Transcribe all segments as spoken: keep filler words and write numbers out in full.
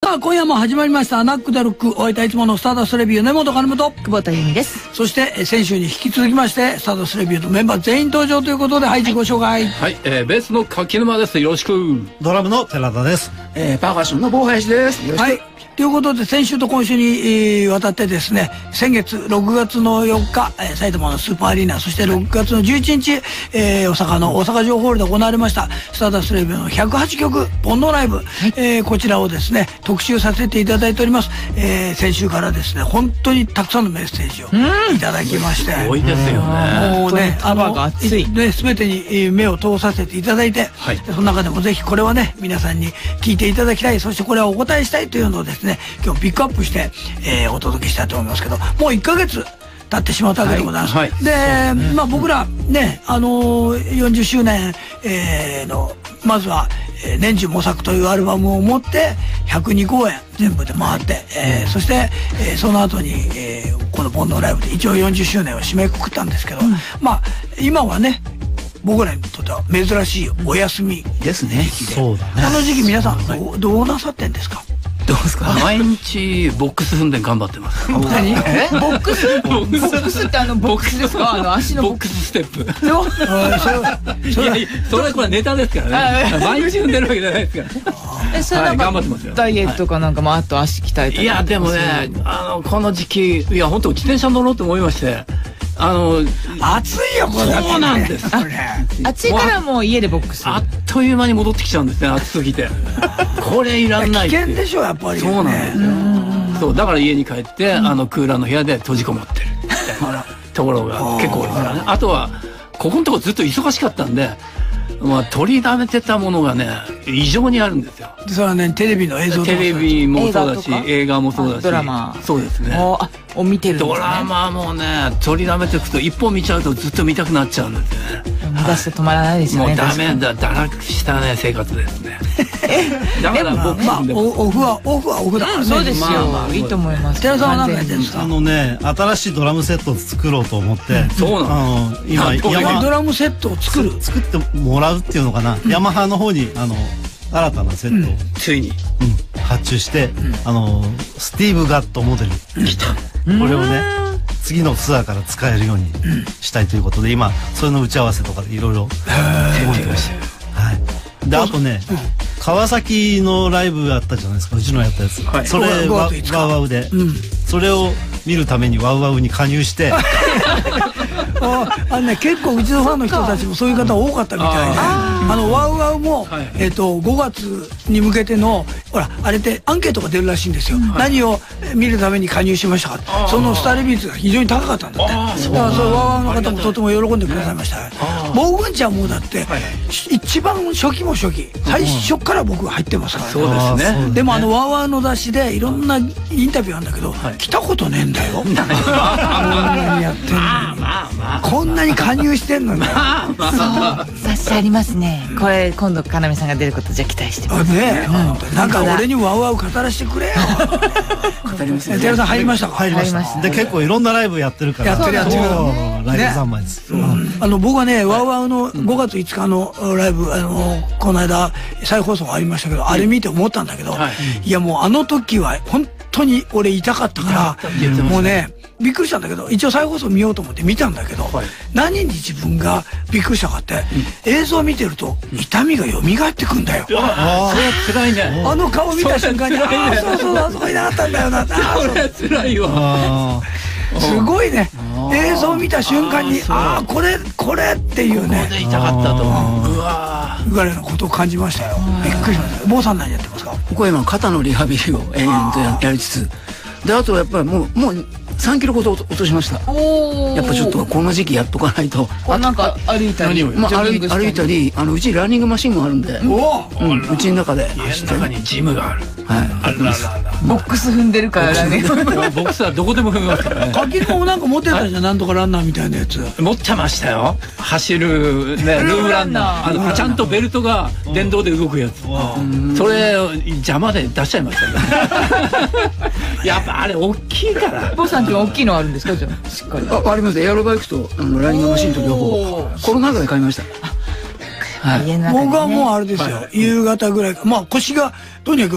さあ今夜も始まりましたアナックダルック、お相手はいつものスターダストレビュー根本金と久保田由美です。 そして先週に引き続きましてスターダストレビューのメンバー全員登場ということで、はい、自己紹介。 はい、えー、ベースの柿沼です。よろしく。 ドラムの寺田です。 えー、パーカッションの坊林です。よろしく。 はい、ということで先週と今週に、えー、わたってですね、先月ろくがつのよっか、えー、埼玉のスーパーアリーナ、そしてろくがつのじゅういちにち、えー、大阪の大阪城ホールで行われましたスターダストレビューのひゃくはちきょく煩悩ライブ、はい、えー、こちらをですね特集させていただいております。えー、先週からですね本当にたくさんのメッセージをいただきまして、 すごいですよね。 もうね、あのが熱いね、全てに目を通させていただいて、はい、その中でもぜひこれはね皆さんに聞いていただきたい、そしてこれはお答えしたいというのをですね今日ピックアップして、えー、お届けしたいと思いますけど、もういっかげつ経ってしまったわけでございます。はいはい、で、ね、まあ僕らね、あのー、よんじゅっしゅうねん、えー、のまずは、えー、年中模索というアルバムを持ってひゃくにこうえん全部で回って、えー、そして、えー、その後に、えー、この煩悩ライブで一応よんじゅっしゅうねんを締めくくったんですけど、うん、まあ今はね僕らにとっては珍しいお休みですね。 そうだね。 この時期皆さんどう、どうなさってんですか？ どうですか？ 毎日ボックス踏んで頑張ってます。 何？ え？ボックス？ボックスってあのボックスですか？あの足のボックスステップ。 そいやいや、それはこれネタですからね。毎日踏んでるわけじゃないですから。 え、それなんか頑張ってますよ。ダイエットかなんかもあと足鍛えたり。 いやでもね、あのこの時期いや本当自転車乗ろうと思いまして。あの暑いよこれ。 そうなんです。 暑いからもう家でボックス。 あっという間に戻ってきちゃうんですね、暑すぎて。これいらんない。 危険でしょやっぱり。 そうなんですよ。そうだから家に帰ってあのクーラーの部屋で閉じこもってるみたいなところが結構多いですからね。あとはここのところずっと忙しかったんで。まあ取りだめてたものがね異常にあるんですよ。 それはねテレビの映像とかテレビもそうだし映画もそうだしドラマそうですね。 あを見てるんですね。 ドラマもね取りだめていくと一本見ちゃうとずっと見たくなっちゃうんですよね。 見出すと止まらないですよね。 もうダメだ堕落したね生活ですね。だから僕まあオフはオフはオフだからね。 そうですよ。いいと思います。 寺さんは何かやってるんですか？ あのね新しいドラムセットを作ろうと思って。 そうなの。 今山ドラムセットを作る作ってもらうっていうのかな。ヤマハの方にあの新たなセットをついに発注してあのスティーブ・ガットモデル来た。 これをね次のツアーから使えるようにしたいということで今それの打ち合わせとかでいろいろ動いてました。はい。であとね川崎のライブあったじゃないですか、うちのやったやつ。それワウワウでそれを見るためにワウワウに加入して。 ああのね、結構うちのファンの人たちもそういう方多かったみたいで、あのワウワウも、はい、えっとごがつに向けてのほらあれってアンケートが出るらしいんですよ。はい、何を見るために加入しましたか。そのスターレビューが非常に高かったんだって。だからそれワウワウの方もとても喜んでくださいました。ボーグンちゃんもだって、はい、一番初期も初期最初から僕は入ってますから、ね。 そうですね。 でもあのワウワウの雑誌でいろんなインタビューあるんだけど、はい、来たことねえんだよ。こんなにやってんのに。こんなに加入してんのに。 雑誌ありますね。これ今度要さんが出ることじゃ期待してます。 ねえ、なんか俺にワウワウ語らせてくれよ。 語りますね。 寺さん入りましたか？ 入りました。で結構いろんなライブやってるから。 やってるやってる。 ライブ三昧です。 あの僕はねワウワウのごがついつかのライブあのこの間再放送ありましたけど、あれ見て思ったんだけど、いやもうあの時は本当に俺痛かったからもうね。びっくりしたんだけど一応再放送見ようと思って見たんだけど、はい、何に自分がびっくりしたかって、うん、映像を見てると痛みが蘇ってくんだよ。 ああそれは辛いね。 あの顔見た瞬間にああそうそうあそこになかったんだよな。 それは辛いわ。 すごいね。映像を見た瞬間にああこれこれっていうね。 ここで痛かったと思う。うわぐらいのことを感じましたよ。びっくりしました。坊さん何やってますか？ 僕は今肩のリハビリを延々と や, やりつつであとはやっぱりもうもうさんキロほど落としました。やっぱちょっとこの時期やっとかないと。 なんか歩いたり、 まあ歩い歩いたり、あのうちランニングマシンがあるんで、うちの中で家の中にジムがある。 はい。 あります。 ボックス踏んでるからランニング。 ボックスはどこでも踏みますからね。 柿沼もなんか持ってたじゃん、なんとかランナーみたいなやつ。 持ってましたよ。走るねルームランナー。あのちゃんとベルトが電動で動くやつ。それ邪魔で出しちゃいましたね。やっぱあれ大きいから。 坊さんって大きいのあるんですか？じゃあしっかり。 あ、あります。エアロバイクとあのランニングマシンと両方コロナ禍で買いました。 はい。僕はもうあれですよ。夕方ぐらいか、まあ腰がとにかく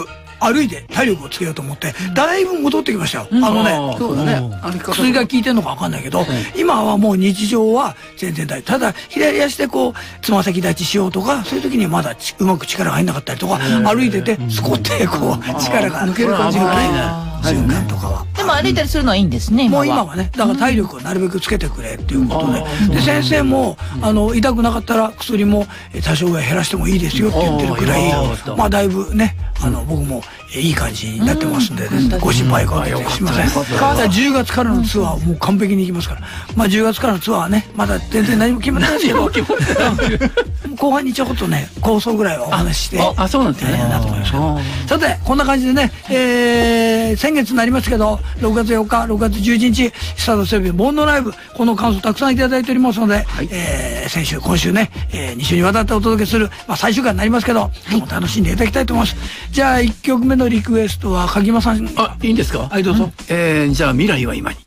歩いて体力をつけようと思ってだいぶ戻ってきましたよ。あのね、 そうだね。 薬が効いてるのか分かんないけど、今はもう日常は全然大丈夫。ただ左足でこうつま先立ちしようとか、そういう時にまだうまく力が入んなかったりとか、歩いててスコってこう力が抜ける感じがないな瞬間とかは。 でも歩いたりするのはいいんですね。 もう今はね、だから体力をなるべくつけてくれっていうことで、で先生もあの痛くなかったら薬も多少ぐらい減らしてもいいですよって言ってるくらい、まあだいぶね、あの僕もいい感じになってますんで、ご心配かけてしません。じゅうがつからのツアーもう完璧に行きますから、まあじゅうがつからのツアーはね、まだ全然何も決まってないですけど、後半にちょこっとね構想ぐらいはお話しして、 あ、そうなんですね。 なと思いますけど。さてこんな感じでね、えー、先月になりますけど、ろくがつよっか、ろくがつじゅういちにちスタートセレビ盆のライブ、この感想たくさんいただいておりますので、はい、えー、先週今週ね、えー、に週にわたってお届けする、まあ、最終回になりますけど、今日も楽しんでいただきたいと思います。じゃあいっきょくめのリクエストは鍵間さん。 あ、いいんですか。 はいどうぞ。 えー、じゃあ未来は今に。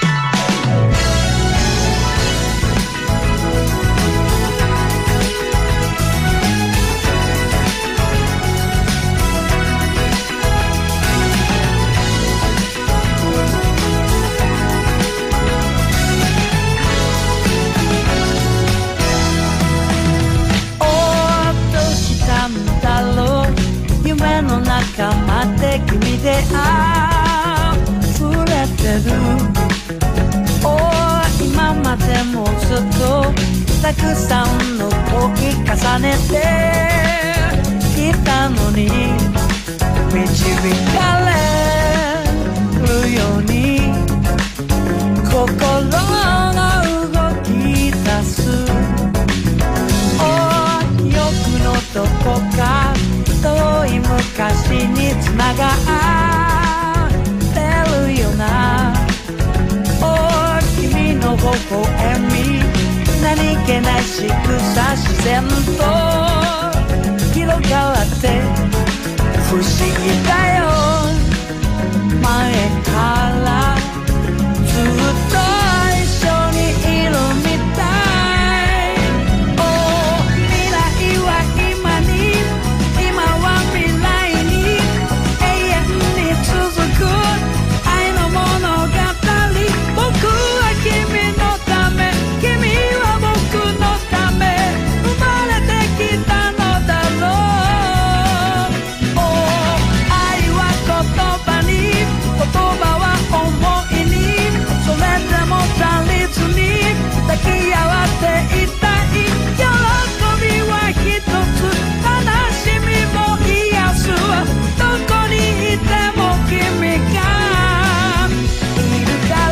君で溢れてる、oh、今までもずっとたくさんの恋重ねてきたのに、導かれるように心が動き出す、oh、記憶のどこか遠い昔に繋がってるよな、お君の微笑み、何気ない仕草、自然と広がって不思議だよ、前からずっと一緒にいるみたい、お未来は今に、今は未来に永遠に続く愛の物語、僕は君のため、君は僕のため生まれてきたのだろう、愛は言葉に、言葉は想いに、それでも足りずに抱き合わっていたい、喜びは一つ、悲しみも癒す、どこにいても君がいるから。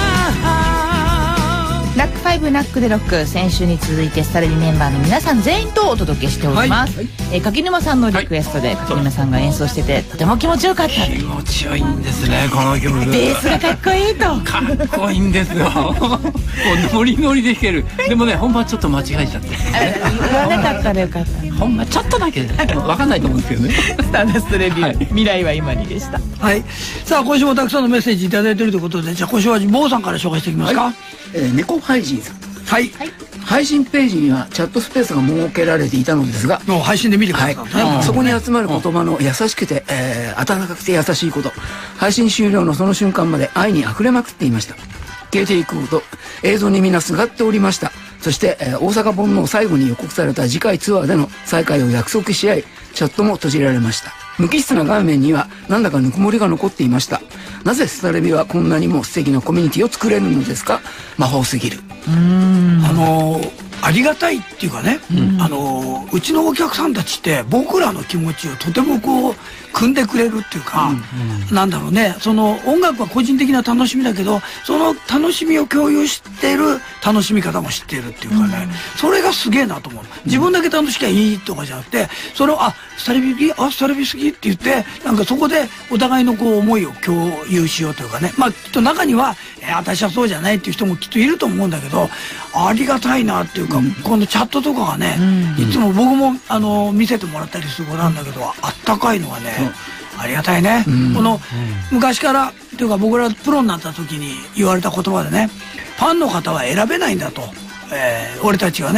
ラックファイブナックでロック、先週に続いてスタレビメンバーの皆さん全員とお届けしております、はい、えー、柿沼さんのリクエストで、はい、柿沼さんが演奏しててとても気持ちよかった。 気持ちよいんですね、この曲。 ベースがかっこいいと。 かっこいいんですよ。もうノリノリで弾ける。でもね、本番ちょっと間違えちゃって。 言わなかったらよかった。 ほんまちょっとだけわかんないと思うんですけどね。 スターダストレビュー、はい、未来は今にでした。 はい。さあ今週もたくさんのメッセージいただいているということで、じゃあ今週は坊さんから紹介していきますか。はい、 えー、猫配信さん。 はい。 配信ページにはチャットスペースが設けられていたのですが、 もう配信で見てください、 はい、そこに集まる言葉の優しくて、えー、温かくて優しいこと、配信終了のその瞬間まで愛に溢れまくっていました。消えていくこと、映像にみんなすがっておりました。そして、えー、大阪盆の最後に予告された次回ツアーでの再会を約束し合い、チャットも閉じられました。無機質な画面にはなんだかぬくもりが残っていました。なぜスタレビはこんなにも素敵なコミュニティを作れるのですか。魔法すぎる。 うーん、あのー、ありがたいっていうかね、うん、あのー、うちのお客さんたちって僕らの気持ちをとてもこう組んでくれるっていうか、うんうん、なんだろうね、その音楽は個人的な楽しみだけど、その楽しみを共有してる楽しみ方も知ってるっていうかね、うん、それがすげえなと思う。自分だけ楽しきゃいいとかじゃなくて、それをあスタレビ好き、あスタレビ好きって言って、なんかそこでお互いのこう思いを共有しようというかね、まあきっと中には、えー、私はそうじゃないっていう人もきっといると思うんだけど、ありがたいなっていうか、うん、このチャットとかがね、うん、いつも僕もあの見せてもらったりすることなんだけど、あったかいのはね、うん、ありがたいね、うん、この、うん、昔からっていうか僕らプロになった時に言われた言葉でね、ファンの方は選べないんだと、えー、俺たちはね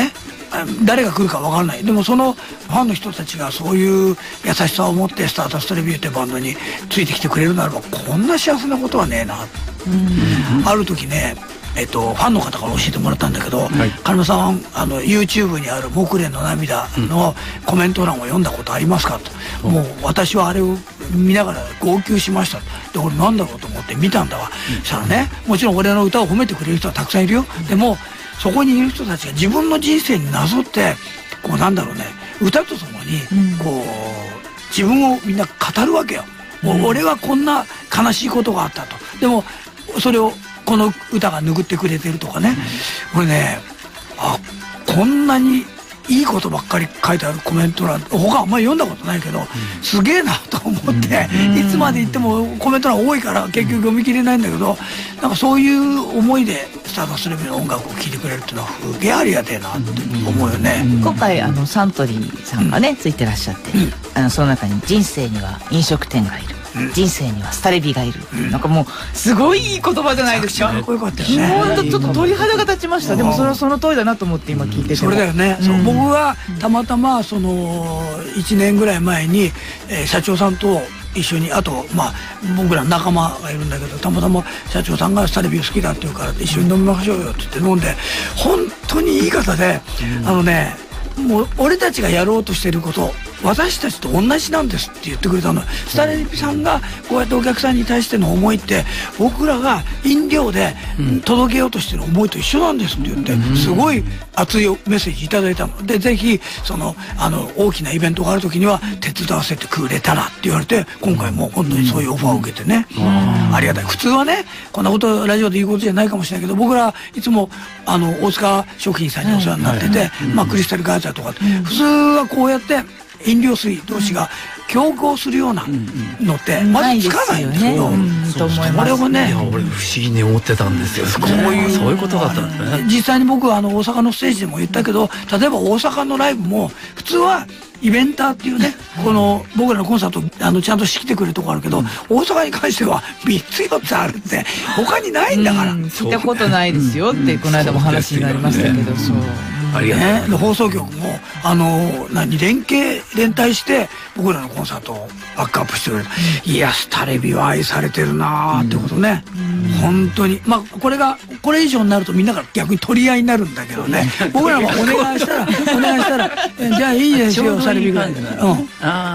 誰が来るか分からない。でもそのファンの人たちがそういう優しさを持ってスターダストレビューってバンドについてきてくれるならば、こんな幸せなことはねえな。ある時ね、えっと、ファンの方から教えてもらったんだけど、金間さん、あの YouTube にある「木蓮の涙」のコメント欄を読んだことありますかと、うん、もう私はあれを見ながら号泣しました。で俺なんだろうと思って見たんだわ。そしたらね、もちろん俺の歌を褒めてくれる人はたくさんいるよ。でもそこにいる人たちが自分の人生になぞってこうなんだろうね、歌とともにこう自分をみんな語るわけよ。もう俺はこんな悲しいことがあったと。でもそれをこの歌が拭ってくれてるとかね、これね、あ、こんなにいいことばっかり書いてあるコメント欄、他あんまり読んだことないけど、すげえなと思って、いつまで言ってもコメント欄多いから結局読み切れないんだけど、なんかそういう思いでスターダストレビューの音楽を聴いてくれるっていうのはすげえありがてえなって思うよね。 今回あのサントリーさんがね、ついてらっしゃって、あのその中に人生には飲食店がいる、人生にはスタレビがいる、うん、なんかもうすごいいい言葉じゃないですか。 かっこよかったよね。 本当ちょっと鳥肌が立ちました。でもそれはその通りだなと思って今聞いてて、 それだよね、うん、そう僕はたまたまそのいちねんぐらい前に、えー、社長さんと一緒に、あとまあ僕ら仲間がいるんだけど、たまたま社長さんがスタレビ好きだって言うから一緒に飲みましょうよって言って飲んで、本当にいい方で、うん、あのね、もう俺たちがやろうとしてること私たちと同じなんですって言ってくれたの。スタレビさんがこうやってお客さんに対しての思いって僕らが飲料で届けようとしてる思いと一緒なんですって言って、すごい熱いメッセージいただいたので、ぜひそのあの大きなイベントがある時には手伝わせてくれたらって言われて、今回も本当にそういうオファーを受けてね、ありがたい。普通はね、こんなことラジオで言うことじゃないかもしれないけど、僕らいつもあの大塚食品さんにお世話になってて、まあクリスタルガイザーとか普通はこうやって飲料水同士が競合するようなのってまずつかないんですけど、これをね、 いや俺不思議に思ってたんですよ。こういうそういうことだったんですね。 実際に僕はあの大阪のステージでも言ったけど、例えば大阪のライブも普通はイベンターっていうね、この僕らのコンサートあのちゃんと仕切ってくれるとこあるけど、大阪に関してはみっつよっつあるって他にないんだから。 聞いたことないですよってこの間も話になりましたけど、そう。 ありがね、放送局もあの何連携連帯して僕らのコンサートをバックアップしてくれる、うん、いやスタレビは愛されてるなーってことね、うん、本当に。まあこれがこれ以上になるとみんなが逆に取り合いになるんだけどね、僕らもお願いしたらお願いしたらじゃあいいですよスタレビぐらいで、うん、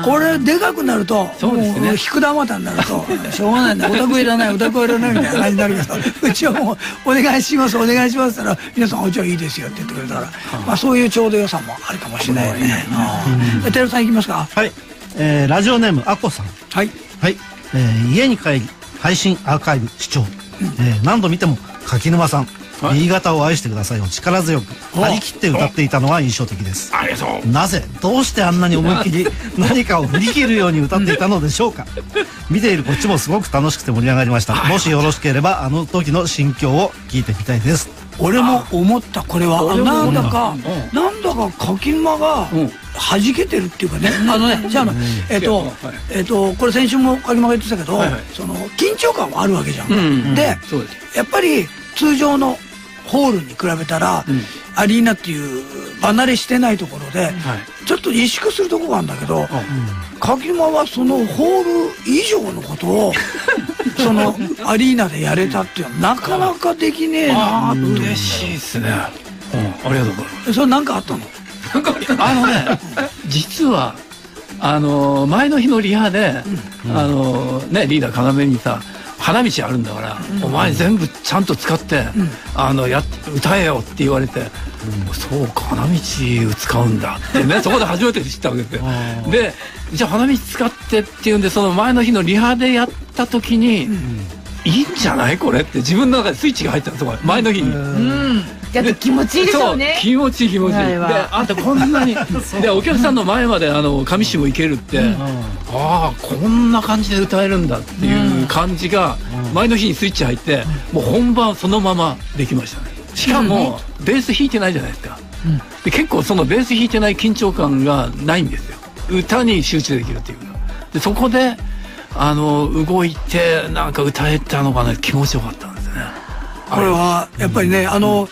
これでかくなるとそうですね、もう引く玉たになるとしょうがないんだ、オタクいらないオタクはいらないみたいな感じになるけど、うちはもうお願いしますお願いしますって言ったら皆さんじゃあいいですよって言ってくれたら、まあそういうちょうど良さもあるかもしれないよね。寺さんいきますか。 はい、えー、ラジオネームあこさん。 はいはい、えー、家に帰り配信アーカイブ視聴、うん、えー、何度見ても柿沼さん新潟を愛してくださいを力強く張り切って歌っていたのは印象的です。 ありがとう。 なぜどうしてあんなに思いっきり何かを振り切るように歌っていたのでしょうか。見ているこっちもすごく楽しくて盛り上がりました。もしよろしければあの時の心境を聞いてみたいです。 俺も思った。これはなんだかなんだか柿沼が弾けてるっていうかね、あのね、じゃあえっとえっとこれ先週も柿沼が言ってたけど、その緊張感はあるわけじゃん。でやっぱり通常のホールに比べたら、うん、アリーナっていう離れしてないところで、はい、ちょっと萎縮するところがあるんだけど、うん、柿沼はそのホール以上のことをそのアリーナでやれたっていうのはなかなかできねえなって。 嬉しいですね、うん、ありがとうございます。 それ何かあったの？ あのね実はあの前の日のリハで、うん、あのねリーダー要にさ花道あるんだから、うん、お前全部ちゃんと使って、うん、あのや歌えよって言われて、うん、そうか花道使うんだってねそこで初めて知ったわけですよ。でじゃあ花道使ってっていうんでその前の日のリハでやった時に、うん、いいんじゃないこれって自分の中でスイッチが入ったんですよ前の日に。 うんだって気持ちいいでしょうね。 気持ちいい気持ちいい。であんたこんなにでお客さんの前まであの上下も行けるって、うん、ああこんな感じで歌えるんだっていう感じが前の日にスイッチ入ってもう本番そのままできましたね。しかもベース弾いてないじゃないですか。で結構そのベース弾いてない緊張感がないんですよ。歌に集中できるっていうか。でそこであの動いてなんか歌えたのがね気持ちよかったんですね。 これはやっぱりね、あの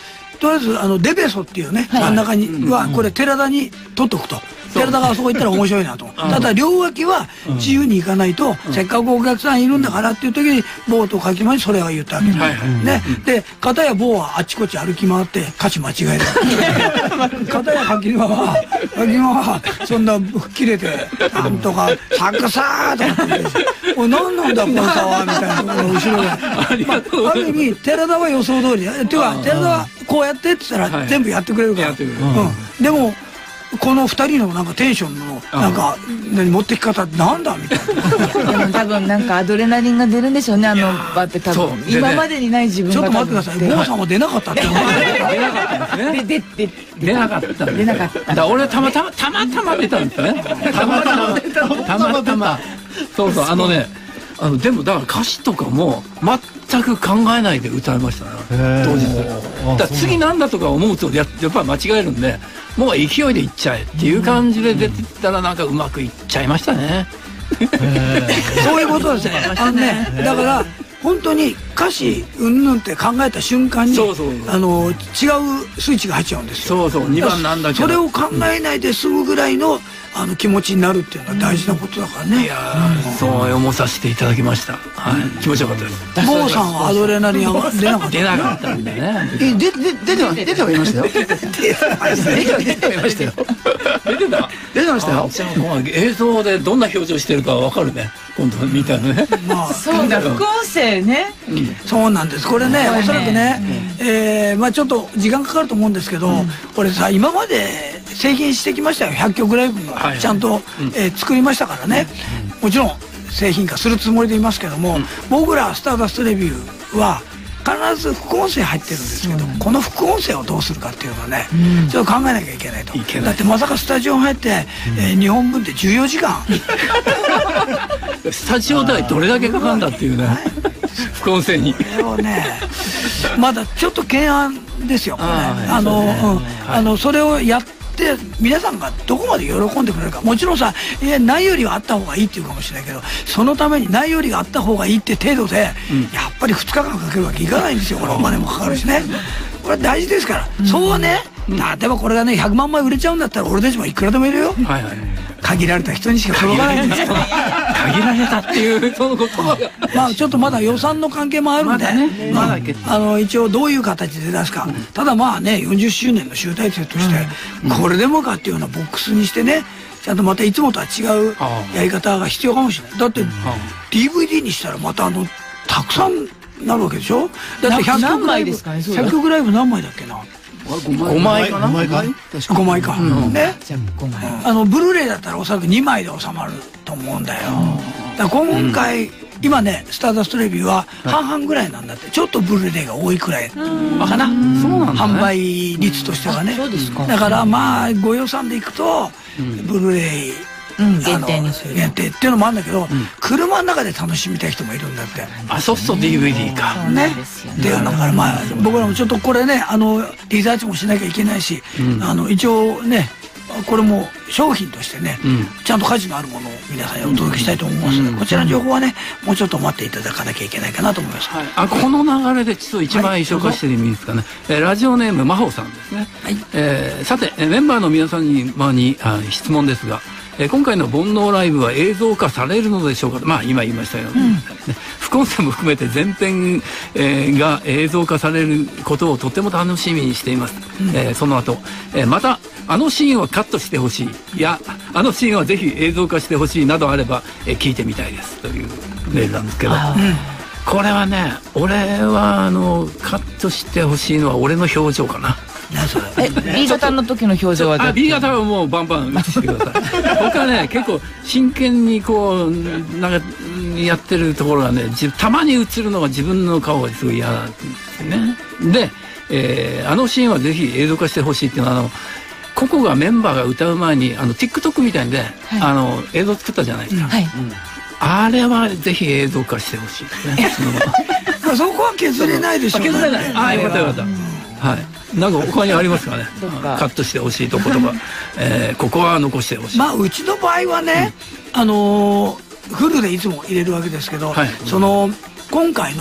とりあえずあのデベソっていうね、真ん中にはこれ寺田に取っとくと。寺田があそこ行ったら面白いなと。ただ両脇は自由に行かないと、せっかくお客さんいるんだからっていう時に棒と柿間にそれは言ったわけです。ね。で片や棒はあっちこっち歩き回って歌詞間違える。片や柿間は柿間はそんな切れてなんとかサッカサーとかって言って「おい何なんだこの差は」みたいなところの後ろで。まあある意味寺田は予想通りっていうか寺田はこうやってって言ったら全部やってくれるから。でもこの二人のなんかテンションのなんか何持ってき方なんだみたいな。 でも多分なんかアドレナリンが出るんでしょうね、あの場って多分今までにない自分が。 ちょっと待ってください、郷さんは出なかったって。 出なかったんですね。 でで出なかった出なかった。 だから俺はたまたまたまたま出たんですね。たまたまたまたま。そうそうあのねあのでもだから歌詞とかも全く考えないで歌いましたね当日。だから次なんだとか思うとややっぱり間違えるんで。もう勢いでいっちゃえっていう感じで出てたらなんかうまくいっちゃいましたね。 そういうことですね。あのねだから本当に歌詞うんぬんって考えた瞬間にあの違うスイッチが入っちゃうんですよ。 そうそうにばんなんだけどそれを考えないで済むぐらいのあの気持ちになるっていうのは大事なことだからね。 いやそう思させていただきました。はい気持ちよかったです。 坊さんはアドレナリンが出なかった。 出なかったんでね。 えでで出ては出てはいましたよ。出てはいましたよ。 出てた出てましたよ。 映像でどんな表情してるかわかるね今度見たらね。 まあそうだ副音声ね。 そうなんです。これねおそらくねえまあちょっと時間かかると思うんですけどこれさ今まで製品してきましたよ。ひゃっきょくライブのちゃんとえ作りましたからね。もちろん製品化するつもりでいますけども僕らスターダストレビューは必ず副音声入ってるんですけどこの副音声をどうするかっていうのはねちょっと考えなきゃいけないと。だってまさかスタジオ入って日本分でじゅうよじかんスタジオ代どれだけかかるんだっていうね副音声に。 これをねまだちょっと懸案ですよ。あのあのそれをやってで皆さんがどこまで喜んでくれるかもちろんさいやないよりはあった方がいいっていうかもしれないけどそのためにないよりがあった方がいいって程度で、うん、やっぱりふつかかんかけるわけいかないんですよ。これお金もかかるしねこれ大事ですから、うん、そうね、うん、例えばこれがねひゃくまんまい売れちゃうんだったら俺たちもいくらでもいるよ。はいはい限られた人にしか届かないんですよ。 限られたっていうその言葉がまあちょっとまだ予算の関係もあるんで、まだね、あの一応どういう形で出すか、うん、ただまあねよんじゅっしゅうねんの集大成として、うん、これでもかっていうようなボックスにしてねちゃんとまたいつもとは違うやり方が必要かもしれない。だって ディーブイディー にしたらまたあのたくさんなるわけでしょ。だってひゃっきょくライブひゃっきょくライブ何枚だっけなごまいかなごまいかねあのブルーレイだったらおそらくにまいで収まると思うんだよ。だから今回今ねスターダストレビューは半々ぐらいなんだってちょっとブルーレイが多いくらいかな販売率としてはね。だからまあご予算でいくとブルーレイ限定にする限定っていうのもあるんだけど車の中で楽しみたい人もいるんだって。 あそうすると ディーブイディー かねっていうのからまあ僕らもちょっとこれねあのリサーチもしなきゃいけないしあの一応ねこれも商品としてね、うん、ちゃんと価値のあるものを皆さんにお届けしたいと思いますので、うん、こちらの情報はねもうちょっと待っていただかなきゃいけないかなと思います、はい、 あこの流れでちょっと一枚紹介してもいいですかね、はい、ラジオネーム真帆さんですね、はいえー、さてメンバーの皆さんに,、まあ、にあ質問ですがえー、今回の煩悩ライブは映像化されるのでしょうか。まあ今言いましたように、うんね、副音声も含めて全編、えー、が映像化されることをとても楽しみにしています、うんえー、その後、えー、またあのシーンはカットしてほしいいやあのシーンはぜひ映像化してほしいなどあれば、えー、聞いてみたいですというメールなんですけど、うん、これはね俺はあのカットしてほしいのは俺の表情かな。 え B 型の時の表情はあ B 型はもうバンバン映してください僕はね結構真剣にこうなんかやってるところがねたまに映るのが自分の顔がすごい嫌なんですよね。で、えー、あのシーンはぜひ映像化してほしいっていうのはあの個々がメンバーが歌う前にあの TikTok みたいで、はい、あの映像作ったじゃないですか、うんはい、あれはぜひ映像化してほしいですねそこは削れないでしょうね。 削れない。ああよかったよかった、うん、はいなんか他にありますかねカットしてほしいとことか、えー、ここは残してほしい。 まあうちの場合はね、うん、あのー、フルでいつも入れるわけですけど、はい、その今回の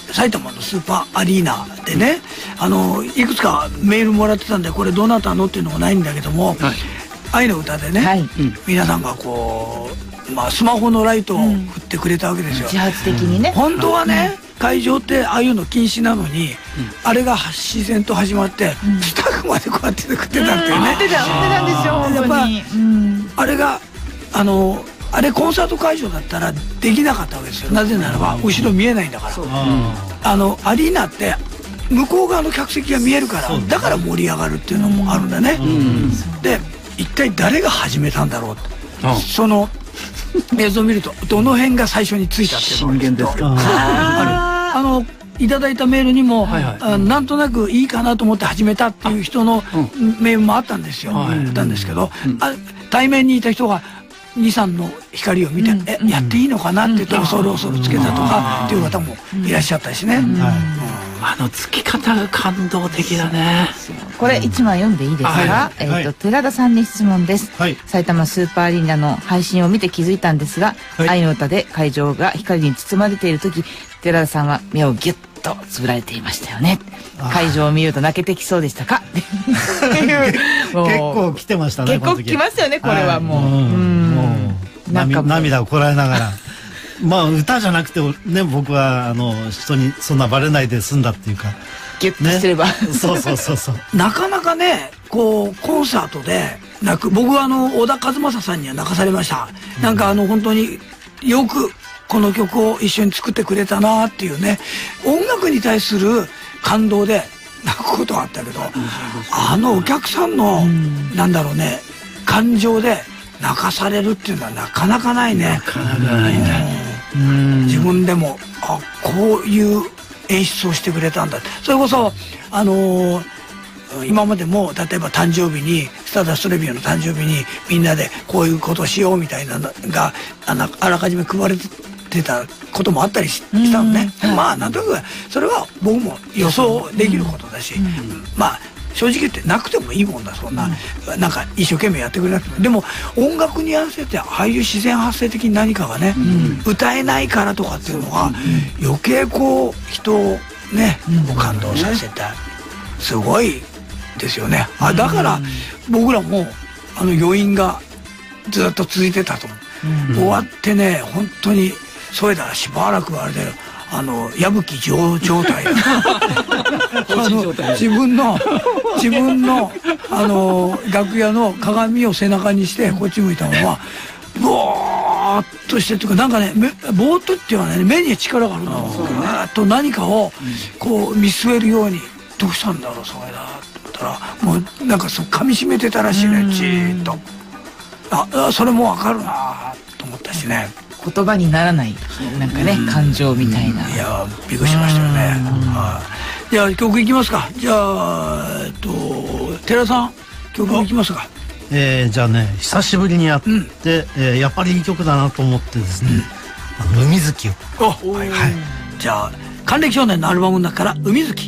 埼玉のスーパーアリーナでね、あのいくつかメールもらってたんで、これどなたのっていうのもないんだけども、はい、愛の歌でね、はい、皆さんがこう、まあ、スマホのライトを振ってくれたわけですよ、 自発的にね。 本当はね、会場ってああいうの禁止なのに、うん、あれが自然と始まって、うん、スタッフまでこうやって食ってたっていうね。 食ってた、食ってたんですよ、本当に。うん、 あれがあのあれコンサート会場だったらできなかったわけですよ。なぜならば後ろ見えないんだから。あのアリーナって向こう側の客席が見えるから、だから盛り上がるっていうのもあるんだね。で、一体誰が始めたんだろうって、その映像を見るとどの辺が最初についたっていうのが震源ですか。 ああのいただいたメールにも、はいはい、あなんとなくいいかなと思って始めたっていう人のメールもあったんですよ。あったんですけど、うん、あ対面にいた人がにさんの光を見て、うん、えやっていいのかなって言って恐る恐るつけたとかっていう方もいらっしゃったしね。 あのつき方が感動的だね。 これ一枚読んでいいですか。はい、えっ、ー、と、はい、寺田さんに質問です。はい、埼玉スーパーアリーナの配信を見て気づいたんですが、はい、愛の歌で会場が光に包まれている時、寺田さんは目をギュッとつぶられていましたよね。会場を見ると泣けてきそうでしたか。 結構来てましたね。 結構来ますよね、これはもう。はい、うんもう涙をこらえながら。まあ歌じゃなくてね、僕はあの人にそんなバレないで済んだっていうか、 ギュッとすれば、ね、 そうそうそうそうなかなかね、こうコンサートで泣く、僕はあの小田和正さんには泣かされました、うん、なんかあの本当によくこの曲を一緒に作ってくれたなっていうね、音楽に対する感動で泣くことがあったけど、うん、あのお客さんの、うん、なんだろうね、感情で泣かされるっていうのはなかなかないね。 なかなかないね。 自分でもあこういう演出をしてくれたんだ。それこそあのー、今までも例えば誕生日にスターダストレビューの誕生日にみんなでこういうことしようみたいなのが あ, のあらかじめ配られてたこともあったり し, したのね。まあなんとなくそれは僕も予想できることだし、まあ正直言ってなくてもいいもんだ、そんな、うん、なんか一生懸命やってくれなくても。でも音楽に合わせてああいう自然発生的に何かがね、うん、歌えないからとかっていうのは、うん、余計こう人をね、うん、感動させた、すごいですよね。あだから僕らもあの余韻がずっと続いてたと思う、うん、終わってね本当にそれだらしばらくあれだよ、あの矢吹状状態あの自分の自分のあの楽屋の鏡を背中にしてこっち向いたままぼーっとしてっていうか、なんかねぼーっとっていうのはね、目に力があるの、ぐーっと何かをこう見据えるように、どうしたんだろうそれだと思ったら、もうなんかそう噛み締めてたらしいね、じーっと。あそれもわかるなと思ったしね。 言葉にならないなんかね、感情みたいな。 いやびっくりしましたよね。はい。じゃあ曲いきますか。じゃあえっと寺さん曲いきますか。 えー、じゃあね久しぶりにやって、うん、えー、やっぱりいい曲だなと思ってですね、うん、海月を。 はい、はい、じゃあ還暦少年のアルバムの中から海月。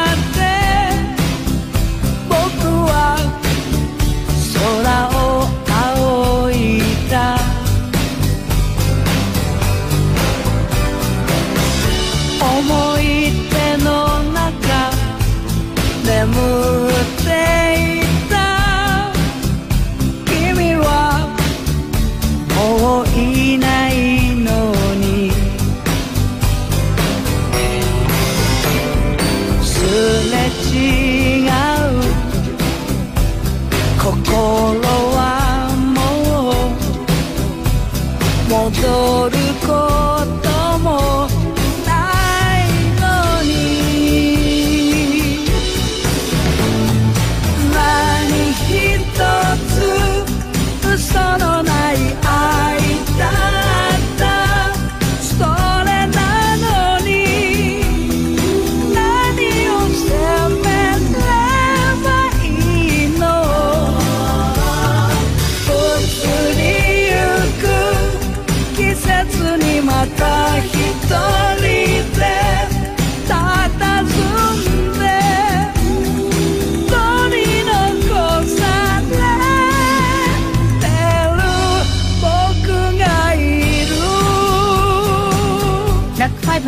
空を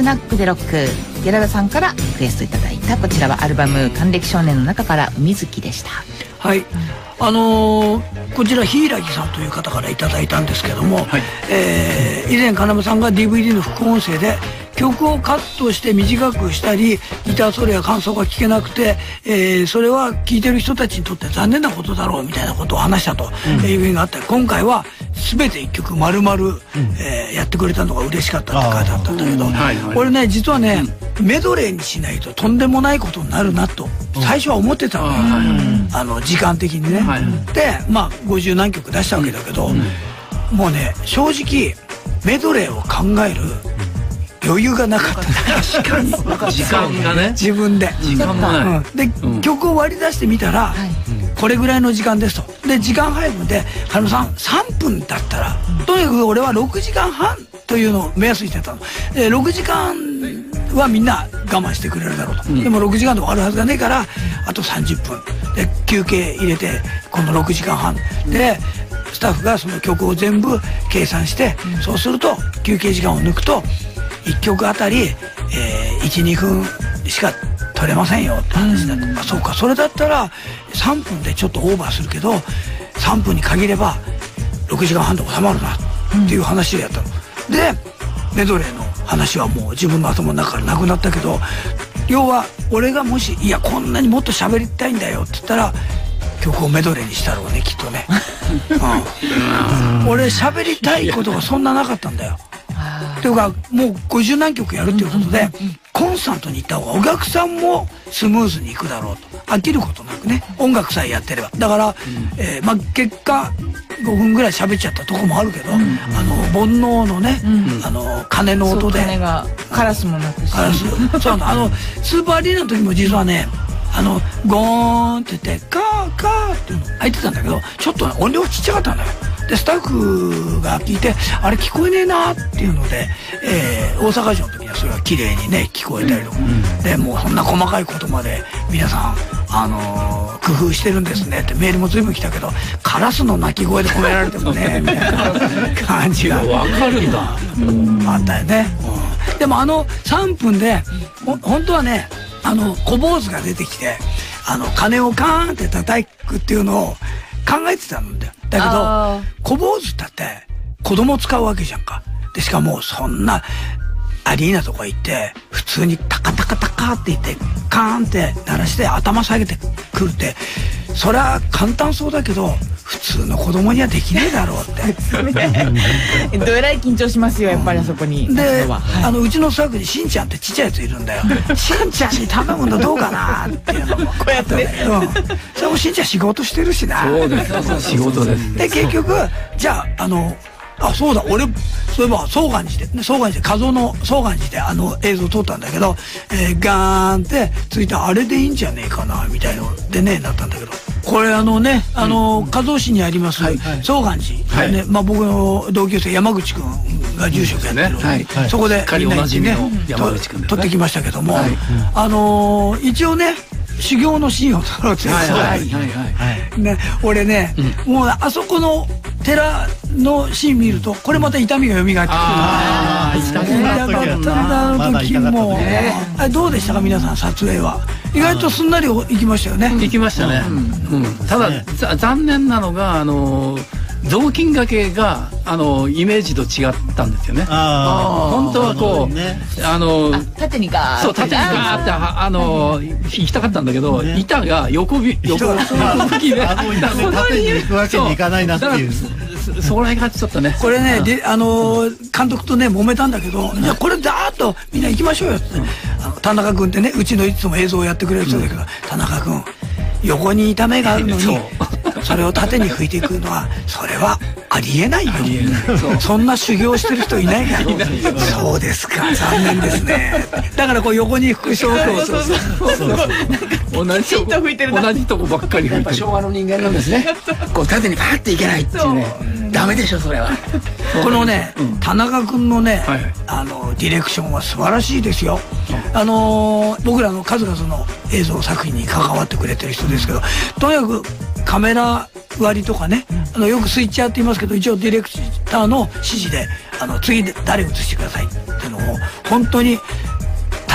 ナックでロック、寺田さんからリクエストいただいたこちらはアルバム「還暦少年」の中から「海月」でした。 はい、あのー、こちら柊さんという方からいただいたんですけども、はい、えー、以前要さんが ディーブイディー の副音声で曲をカットして短くしたりギターソロや感想が聞けなくて、えー、それは聴いてる人たちにとって残念なことだろうみたいなことを話したというふうにあって、うん、今回は全て一曲丸々、うん、えー、やってくれたのが嬉しかったって書いてあったんだけど、これね実はね、うん、メドレーにしないととんでもないことになるなと最初は思ってたのよ、うん、あの時間的にね、はい、でまあごじゅう何曲出したわけだけど、うん、もうね正直メドレーを考える余裕がなかった。 確かに時間がね自分で時間もない、 うん、で、うん、曲を割り出してみたら、はい、これぐらいの時間ですと。で時間配分で要さんさんぷんだったら、うん、とにかく俺はろくじかんはんというのを目安にしてたので、ろくじかんはみんな我慢してくれるだろうと、うん、でもろくじかんとかあるはずがねえからあとさんじゅっぷんで休憩入れてこのろくじかんはんでスタッフがその曲を全部計算して、うん、そうすると休憩時間を抜くといっきょくあたり、えー、いちにふんしか取れませんよって話だと、うん、あそうかそれだったらさんぷんでちょっとオーバーするけどさんぷんに限ればろくじかんはんで収まるなっていう話をやったの、うん、でメドレーの話はもう自分の頭の中からなくなったけど、要は俺がもしいやこんなにもっと喋りたいんだよって言ったら曲をメドレーにしたろうねきっとね、うん、俺喋りたいことがそんななかったんだよ。というかもうごじゅう何曲やるっていうことでコンスタントに行った方がお客さんもスムーズにいくだろうと、飽きることなくね音楽さえやってればだから、うん、えー、まあ結果ごふんぐらい喋っちゃったとこもあるけど、うん、あの煩悩のね、うん、あの鐘の音で鐘がカラスも鳴くしカラスそうあのスーパーアリーナの時も実はねあのゴーンって言ってカーカーっていうの入ってたんだけどちょっと、ね、音量ちっちゃかったんだよ。でスタッフが聞いてあれ聞こえねえなっていうので、えー、大阪城の時にはそれは綺麗にね聞こえたりとか、うん、でもうそんな細かいことまで皆さん、あのー、工夫してるんですねってメールも随分来たけどカラスの鳴き声で褒められてもねみたいな感じが分かるんだ、 うん、あったよね、うん、でもあのさんぷんでほ本当はねあの小坊主が出てきてあの鐘をカーンって叩くっていうのを考えてたんだよ。だけど小坊主だって子供使うわけじゃんか。でしかもそんなアリーナとか行って普通にタカタカタカって言ってカーンって鳴らして頭下げてくるってそりゃ簡単そうだけど普通の子供にはできねえだろうってどえらい緊張しますよやっぱりあそこに、 うん、で、はい、あのうちのスタッフにしんちゃんってちっちゃいやついるんだよしんちゃんに頼むのどうかなっていうのもこうやって、 うん、それもしんちゃん仕事してるしなそうです仕事ですで結局じゃああのあそうだ俺そういえば宗願寺で宗願寺で画像の宗願寺であの映像撮ったんだけど、えー、ガーンってついたあれでいいんじゃねえかなみたいのでねなったんだけどこれあのねあの、うん、加須市にあります宗願寺、はいねまあ、僕の同級生山口くんが住職やってる、うんはいはい、そこでみんなにね撮ってきましたけども、はい、あのー、一応ね修行のシーンを撮ろうってね俺ね、うん、もうあそこの寺のシーン見るとこれまた痛みが蘇ってくるああ痛かったんだあの時もあどうでしたか皆さん撮影は意外とすんなり行きましたよね行きましたね、うんうん、ただ残念なのがあの雑巾がけがあのイメージと違ったんですよね。あ本当はこう、ね、あの縦にガーッそう縦にガーッてあの行きたかったんだけど、ね、板が横び横向きであの板で縦に行くわけにいかないなっていう。 そ, そこら辺がちょっとねこれねであの監督とね揉めたんだけど、うん、じゃあこれダーッとみんな行きましょうよって、うん、あの田中君ってねうちのいつも映像をやってくれる人だけど、うん、田中君横に痛めがあるのにそれを縦に拭いていくのはそれはありえないよそ, そんな修行してる人いないからそうですか残念ですねだからこう横に拭くそうそうそうそう同じとこ同じとこばっかり拭いてるやっぱ昭和の人間なんですねこう縦にパーっていけないっていうねダメでしょそれはこのね、うん、田中君のね、はい、あのディレクションは素晴らしいですよ、うん、あの僕らの数々の映像作品に関わってくれてる人ですけどとにかくカメラ割りとかね、あのよくスイッチャーって言いますけど一応ディレクターの指示であの次で誰映してくださいっていうのを本当に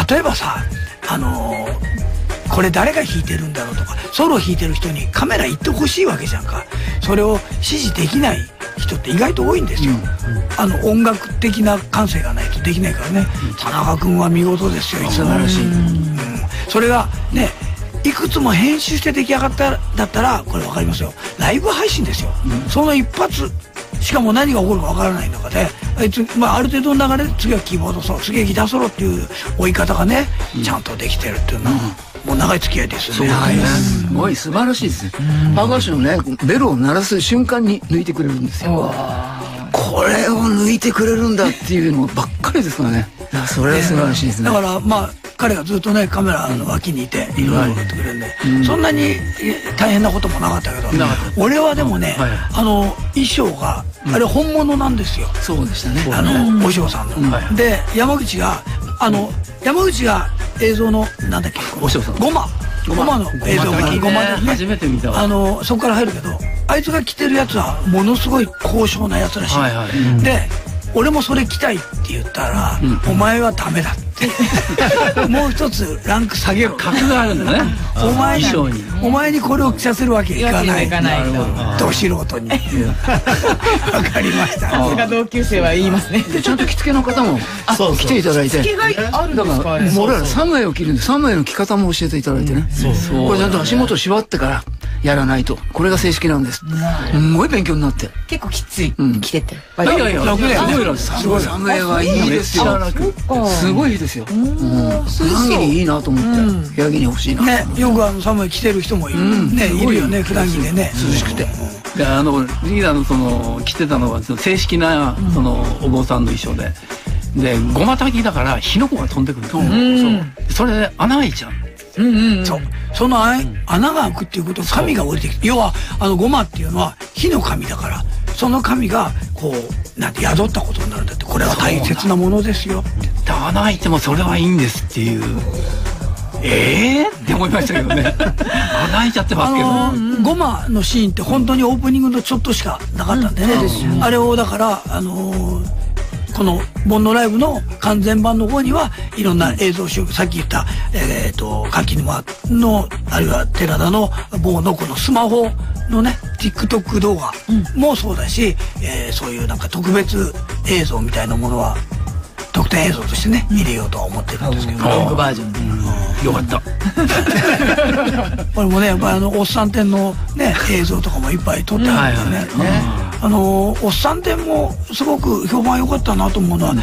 例えばさあのー、これ誰が弾いてるんだろうとかソロ弾いてる人にカメラ行ってほしいわけじゃんか。それを指示できない人って意外と多いんですよ、うんうん、あの音楽的な感性がないとできないからね、うん、田中君は見事ですよ。素晴らしい、うん、それがねいくつも編集して出来上がっただったらこれ分かりますよ。ライブ配信ですよ、うん、その一発しかも何が起こるか分からない中であいつ、まあ、ある程度の流れで次はキーボードソロ次はギターソロっていう追い方がね、うん、ちゃんとできてるっていうのは、うん、もう長い付き合いですよね。 長いです。すごい素晴らしいですね。パーカッションのねベルを鳴らす瞬間に抜いてくれるんですよ。これを抜いてくれるんだっていうのばっかりですからね。それは素晴らしいですね。 だからまあ彼がずっとねカメラの脇にいていろいろやってくれるんで、うん、そんなに大変なこともなかったけど、うん、俺はでもね、はい、あの衣装があれ本物なんですよ、 うん、そうでしたね。 あのお嬢さんの、うん、で山口があの、うん、山口が映像のなんだっけお嬢さんゴマゴマの映像がゴマでね初めて見たわ。 あのそこから入るけどあいつが着てるやつはものすごい高尚なやつらしい、はいはい、で俺もそれ着たいって言ったら、うん、お前はダメだってもう一つランク下げろ格があるんだねお前にお前にこれを着させるわけいかないど素人にわかりました。 さすが同級生は言いますね。 でちゃんと着付けの方も来ていただいて、 着付けがあるんですか。 もう俺らサムエを着るんでサムエの着方も教えていただいてね、これちゃんと足元縛ってからやらないとこれが正式なんです。すごい勉強になって結構きつい着てて。 いやいや楽ですすごい。サムエはいいですよ。すごいいいですよ。普段着にいいなと思って部屋着に欲しいなね。よくあのサムエ着てる人もいるね、いるよね普段着でね涼しくて。 であのリーダーのその着てたのは正式なそのお坊さんの衣装ででごまたぎだから火の粉が飛んでくるんですよ。それで穴開いちゃう。 うんうん、そうその穴が開くっていうことは神が降りてきて、要はあのゴマっていうのは火の神だからその神がこうなんて宿ったことになるんだって。これは大切なものですよって穴開いてもそれはいいんですっていうええー、って思いましたけどね穴開いちゃってますけど、 あのー、ゴマのシーンって本当にオープニングのちょっとしかなかったんでね、うん、あれをだからあのーこのボンドライブの完全版の方にはいろんな映像集、さっき言ったえっと柿沼のあるいは寺田の某のこのスマホのね TikTok 動画もそうだし、うんえー、そういうなんか特別映像みたいなものは特典映像としてね、うん、入れようとは思ってるんですけど、 ロングバージョンで、 うん、よかったこれもねやっぱりあのおっさん展のね映像とかもいっぱい撮ってあるんですね、あのおっさん展もすごく評判良かったなと思うのは、うん、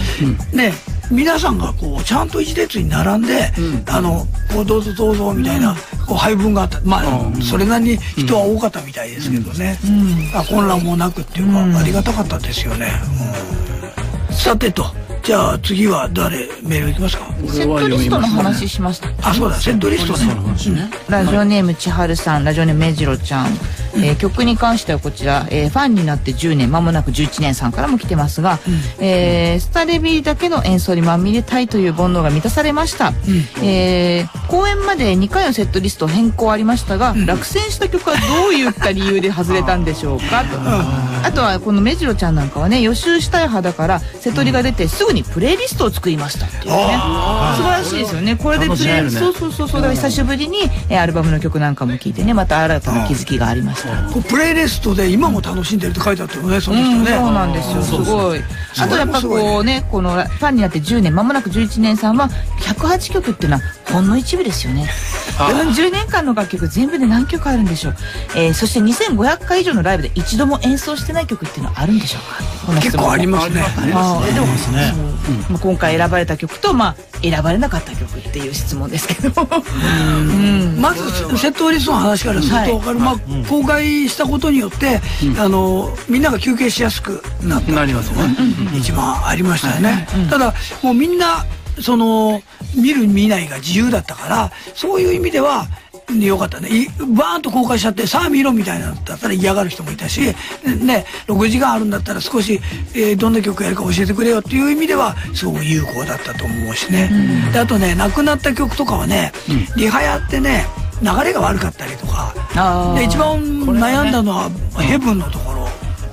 ね皆さんがこうちゃんと一列に並んで、うん、あのこうどうぞどうぞみたいな、うん、こう配分があったまあ、うん、それなりに人は多かったみたいですけどね、うん、あ混乱もなくっていうか、うん、ありがたかったですよね、うん、さてとじゃあ次は誰メールいきますか。 セットリストの話しました。 あそうだセットリストね、 うん、ラジオネーム千春さん、ラジオネームめじろちゃん、うんえー、曲に関してはこちら、えー、ファンになってじゅうねん間もなくじゅういちねんさんからも来てますが、うんえー、スタレビだけの演奏にまみれたいという煩悩が満たされました、うんえー、公演までにかいのセットリスト変更ありましたが、うん、落選した曲はどういった理由で外れたんでしょうかとあとはこのめじろちゃんなんかはね予習したい派だからセトリが出てすぐにプレイリストを作りましたっていうね素晴らしいですよね。これでプレイ、ね、そうそうそうそうだから久しぶりに、えー、アルバムの曲なんかも聴いてねまた新たな気づきがありました。 プレイリストで今も楽しんでるって書いてあったよねその人ね、うん、 そうなんですよすごい。あとやっぱこうねこのファンになってじゅうねん間もなくじゅういちねんさんはひゃくはちきょくっていうのはほんの一部ですよね。よんじゅうねんかんの楽曲全部で何曲あるんでしょう、えー、そしてにせんごひゃっかい以上のライブで一度も演奏してない曲っていうのはあるんでしょうか。 結構ありますね。 あでもですね、うん、今回選ばれた曲とまあ選ばれなかった曲っていう質問ですけどうんまずセットリストの話からすると分かる、はい、まあ、公開したことによって、うん、あのみんなが休憩しやすくなったなりますね、 うん、一番ありましたよね、はい、ただもうみんなその見る見ないが自由だったからそういう意味ではよかったね。バーンと公開しちゃってさあ見ろみたいなのだったら嫌がる人もいたし、ね、ろくじかんあるんだったら少し、えー、どんな曲やるか教えてくれよっていう意味ではすごく有効だったと思うしね、うん、であとね亡くなった曲とかはね、うん、リハやってね流れが悪かったりとかで一番悩んだのはヘブンのところ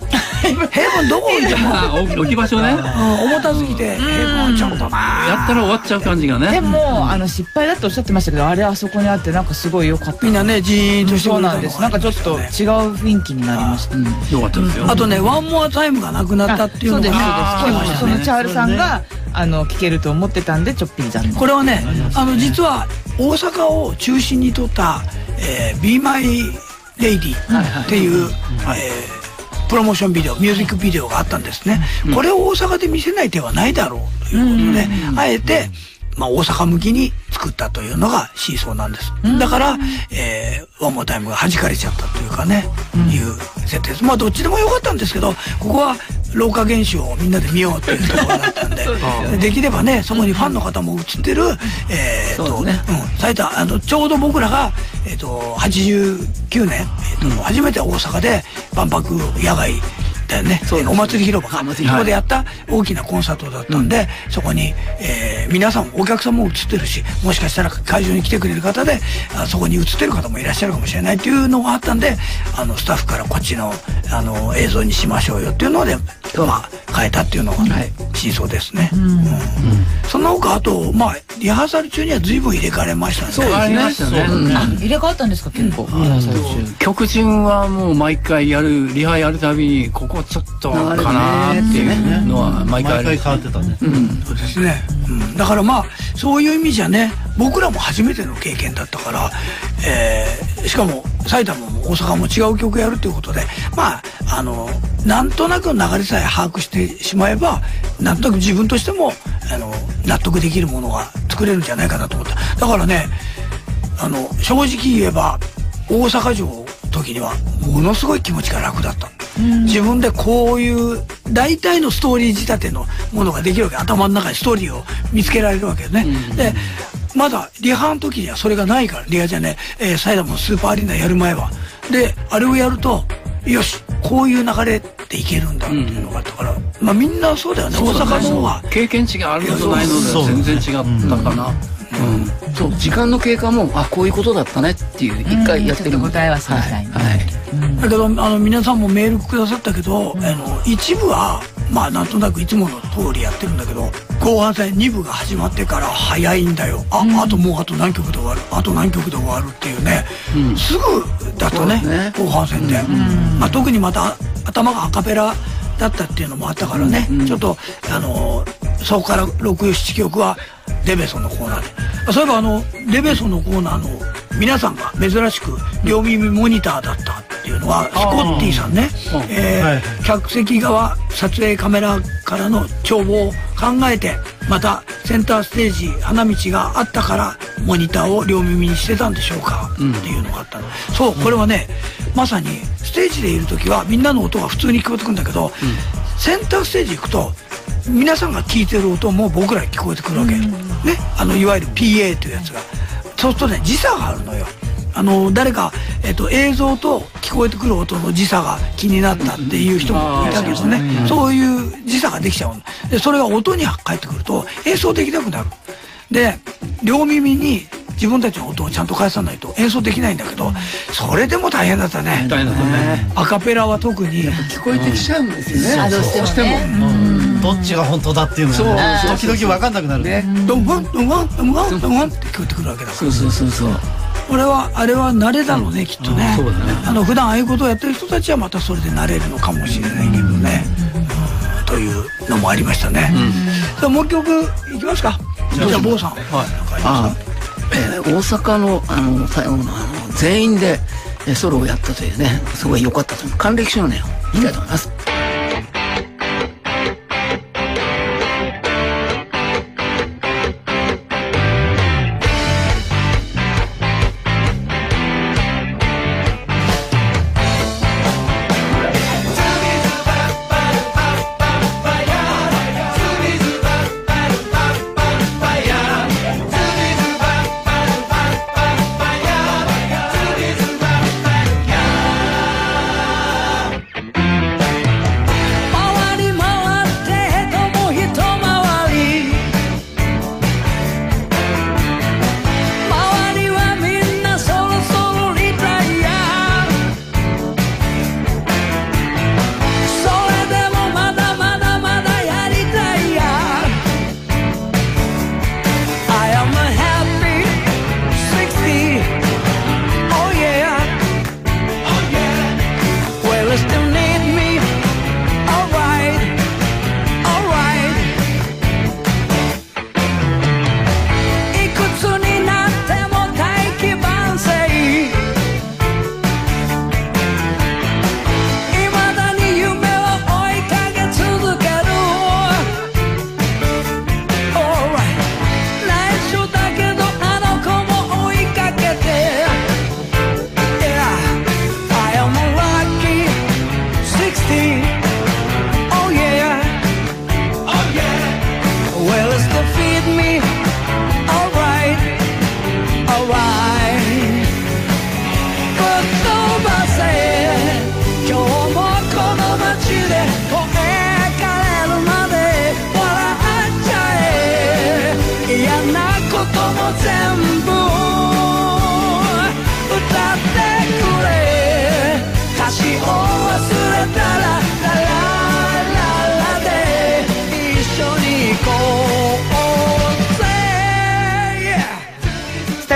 平凡どこ置いてもあ置き場所ね。 重たすぎて平凡ちょっとなやったら終わっちゃう感じがね。 でもあの失敗だっておっしゃってましたけど、あれあそこにあってなんかすごい良かった。 みんなねジーンとしてそうなんです。なんかちょっと違う雰囲気になりました。 良かったですよ。 あとねワンモアタイムがなくなったっていうのがそうです。そのチャールさんがあの聞けると思ってたんでちょっぴり残念。 これはねあの実は大阪を中心に撮った「Be My Lady」っていうプロモーションビデオミュージックビデオがあったんですね。これを大阪で見せない手はないだろうということであえてまあ大阪向きに作ったというのがシーソーなんです。だからえーワンモアタイムが弾かれちゃったというかねいう設定です。まあどっちでもよかったんですけど、ここは老化現象をみんなで見ようっていうところだったんでできればねそこにファンの方も映ってるえっと埼玉あのちょうど僕らがえっとはちじゅうきゅうねんえっと初めて大阪で万博野外だよねお祭り広場かそこでやった大きなコンサートだったんで、そこにえ皆さんお客さんも映ってるし、もしかしたら会場に来てくれる方でそこに映ってる方もいらっしゃるかもしれないっていうのがあったんで、あのスタッフからこっちのあの映像にしましょうよっていうのでまあ変えたっていうのが真相ですね。その他あとまあリハーサル中には随分入れ替えましたね。 そうですね。 入れ替わったんですか結構。 曲順はもう毎回やるリハやるたびにここちょっとかなっていうのは毎回毎回変わってたね。 そうですね。だからまあそういう意味じゃね僕らも初めての経験だったから、えー、しかも埼玉も大阪も違う曲やるということでまああのなんとなくの流れさえ把握してしまえばなんとなく自分としてもあの納得できるものが作れるんじゃないかなと思った。だからねあの正直言えば大阪城の時にはものすごい気持ちが楽だった。自分でこういう大体のストーリー仕立てのものができるわけ。頭の中にストーリーを見つけられるわけですね。でまだリハの時にはそれがないからリハじゃねえー、埼玉のスーパーアリーナやる前はであれをやるとよしこういう流れでいけるんだっていうのがあったから、まあみんなそうだよね。大阪の方は経験値があるのとないのでは全然違ったかな。 そう時間の経過もあこういうことだったねっていう一回やってる答えはそうしたい。 だけどあの皆さんもメールくださったけど、あの一部はまあなんとなくいつもの通りやってるんだけど後半戦に部が始まってから早いんだよ。あ、あともうあと何曲で終わるあと何曲で終わるっていうね、すぐだったね後半戦で。まあ特にまた頭がアカペラだったっていうのもあったからね、ちょっとあのそこからろく、なな曲はレベソンのコーナーで、そういえばあのレベソンのコーナーの皆さんが珍しく両耳モニターだったっていうのはスコッティさんね、えー、客席側撮影カメラからの眺望を考えてまたセンターステージ花道があったからモニターを両耳にしてたんでしょうかっていうのがあったの。そうこれはねまさにステージでいる時はみんなの音が普通に聞こえてくるんだけど、センターステージ行くと皆さんが聞いてる音も僕らに聞こえてくるわけ、ね、あのいわゆる ピーエー というやつが。そうするとね時差があるのよ。あの誰か、えっと、映像と聞こえてくる音の時差が気になったっていう人もいたけどね、そういう時差ができちゃうので、それが音に返ってくると演奏できなくなる。で両耳に自分たちの音をちゃんと返さないと演奏できないんだけど、それでも大変だったね。 大変だったね。 アカペラは特に聞こえてきちゃうんですよね。 どうしてもどっちが本当だっていうのが時々分かんなくなるね。 ドンワンドンワンドンワンドンワンって聞こえてくるわけだから。 そうそうそうそう。 俺はあれは慣れだろうねきっとね。 そうだね。 あの普段ああいうことをやってる人たちはまたそれで慣れるのかもしれないけどね。というのもありましたね。じゃあもう一曲いきますか。じゃあ坊さん。はい。 あ、えー、大阪のあの最後のあの全員でソロをやったというね、すごい良かったと思う。還暦少年をいきたいと思います。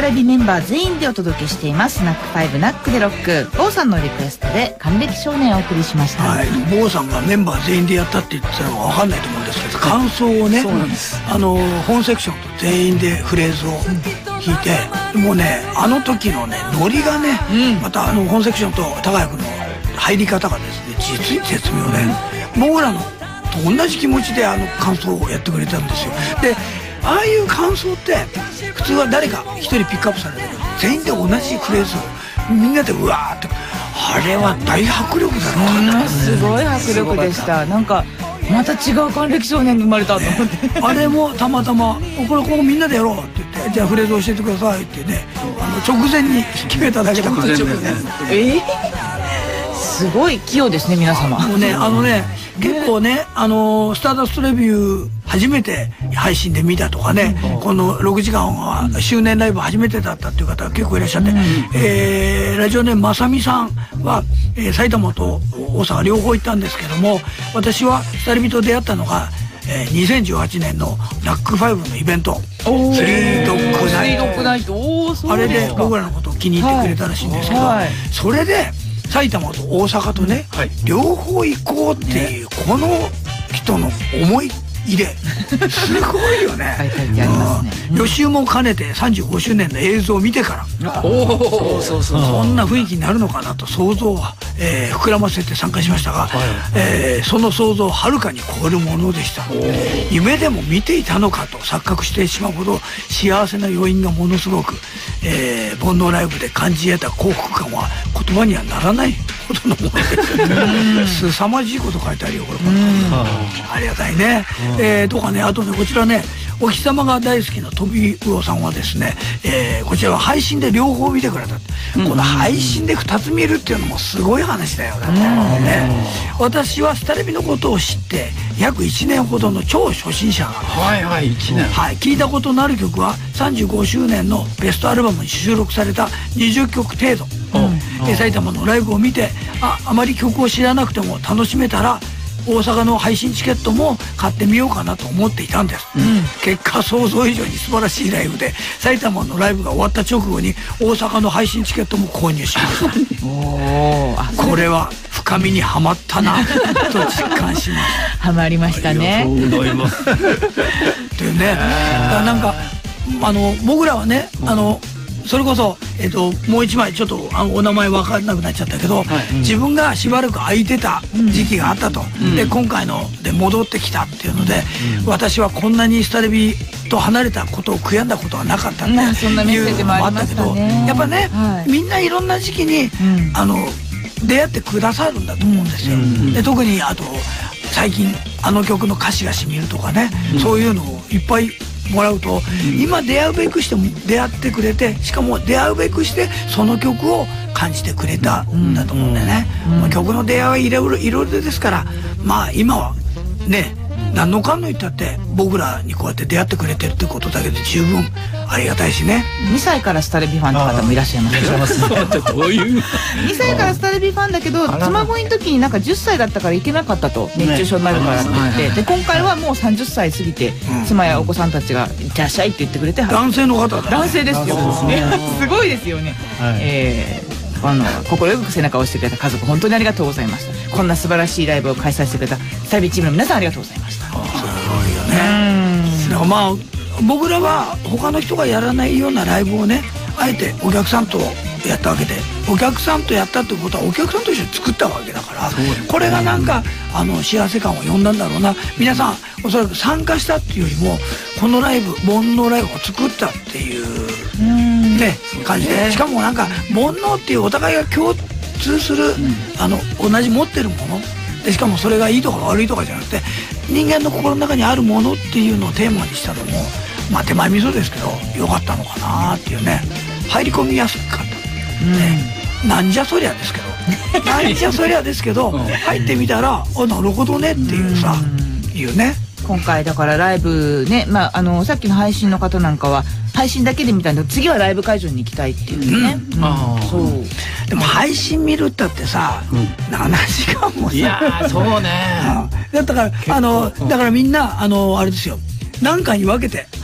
レビメンバー全員でお届けしていますナックファイブナックでロック。坊さんのリクエストで還暦少年をお送りしました。 はい、坊さんがメンバー全員でやったって言ってたのは分かんないと思うんですけど、感想をね、あの本セクションと全員でフレーズを弾いて、もうねあの時のねノリがね、うん、またあの本セクションと高谷君の入り方がですね実に絶妙で、うん、僕らのと同じ気持ちであの感想をやってくれたんですよ。でああいう感想って普通は誰か一人ピックアップされるけど、全員で同じフレーズをみんなでうわーって、あれは大迫力だな、 うん、すごい迫力でした。なんかまた違う還暦少年が生まれたと思って、 ね、あれもたまたまこれここみんなでやろうって言って、じゃあフレーズ教えてくださいってね、あの直前に決めただけだから。直前えー、すごい器用ですね皆様。 もうねあのね結構ね、あのスターダストレビュー初めて配信で見たとかね、うん、このろくじかんは周年ライブ初めてだったっていう方が結構いらっしゃって、うん、えー、ラジオネームまさみさんは、えー、埼玉と大阪両方行ったんですけども、私はスタリビと出会ったのが、えー、にせんじゅうはちねんのナックファイブのイベント、スリードッグナイト、 スリードッグナイト、おー、そうですか。 あれで僕らのことを気に入ってくれたらしいんですけど、はいはい、それで埼玉と大阪とね、はい、両方行こうっていう、ね、この人の思い入れすごいよね。予習も兼ねてさんじゅうごしゅうねんの映像を見てからおそうそうそう、そんな雰囲気になるのかなと想像は、えー、膨らませて参加しましたが、はい、えー、その想像をはるかに超えるものでした。夢でも見ていたのかと錯覚してしまうほど幸せな余韻がものすごく、えー、煩悩ライブで感じ得た幸福感は言葉にはならないほどのものです。凄まじいこと書いてあるよこれ。ありがたいね。えー、とかね、あとねこちらね、お日様が大好きな飛び魚さんはですね、えー、こちらは配信で両方見てくれたって、うん、この配信でふたつ見るっていうのもすごい話だよ。だってね、私はスタレビのことを知って約いちねんほどの超初心者が、 はいはいいちねん、 はい、聞いたことのある曲はさんじゅうごしゅうねんのベストアルバムに収録されたにじゅっきょく程度、うん、埼玉のライブを見て、ああまり曲を知らなくても楽しめたら大阪の配信チケットも買ってみようかなと思っていたんです、うん、結果想像以上に素晴らしいライブで、埼玉のライブが終わった直後に大阪の配信チケットも購入しましたおこれは深みにはまったなと実感しますはまりましたね。 そう思いますでね、なんかあの僕らはね、あのそれこそ、えっと、もう一枚ちょっとあのお名前分からなくなっちゃったけど、はい、自分がしばらく空いてた時期があったと、うん、で今回ので戻ってきたっていうので、うん、私はこんなにスタレビと離れたことを悔やんだことはなかったっていうのもあったけど、やっぱね、はい、みんないろんな時期に、うん、あの出会ってくださるんだと思うんですよ、うん、で特にあと最近あの曲の歌詞がしみるとかね、うん、そういうのをいっぱいもらうと、うん、今出会うべくしても出会ってくれて、しかも出会うべくしてその曲を感じてくれたんだと思うんだよね、うんうん、まあ、曲の出会いはいろいろいろいろですから、まあ今はね何のかんの言ったって僕らにこうやって出会ってくれてるってことだけで十分ありがたいしね。 にさいからスタレビファンの方もいらっしゃいますよ。 どういうにさいからスタレビファンだけど、妻恋の時になんかじゅっさいだったから行けなかったと、熱中症になるからって言って、で今回はもうさんじゅっさい過ぎて、妻やお子さんたちが「いってらっしゃい」って言ってくれて、 男性の方だ、 男性ですよ。すごいですよね。えーあの心よく背中を押してくれた家族、本当にありがとうございました。こんな素晴らしいライブを開催してくれたスタレビチームの皆さん、ありがとうございました。 すごいよね。だからまあ僕らは他の人がやらないようなライブをね、あえてお客さんとやったわけで、お客さんとやったってことはお客さんと一緒に作ったわけだから、これがなんかあの幸せ感を呼んだんだろうな。皆さんおそらく参加したっていうよりもこのライブ、煩悩ライブを作ったっていうね感じで、しかもなんか煩悩っていうお互いが共通する、あの同じ持ってるもので、しかもそれがいいとか悪いとかじゃなくて人間の心の中にあるものっていうのをテーマにしたのも、まあ手前味噌ですけど良かったのかなっていうね。入り込みやすかった、ね、なんじゃそりゃですけどなんじゃそりゃですけど入ってみたらあなるほどねっていうさ、いうね。 今回だからライブね、まああのさっきの配信の方なんかは配信だけで見たんで、次はライブ会場に行きたいっていうね、うん、あそう。 でも配信見るったってさ、うん、ななじかんもさ、 いやーそうねだったからあのだからみんなあのあれですよ、何回に分けて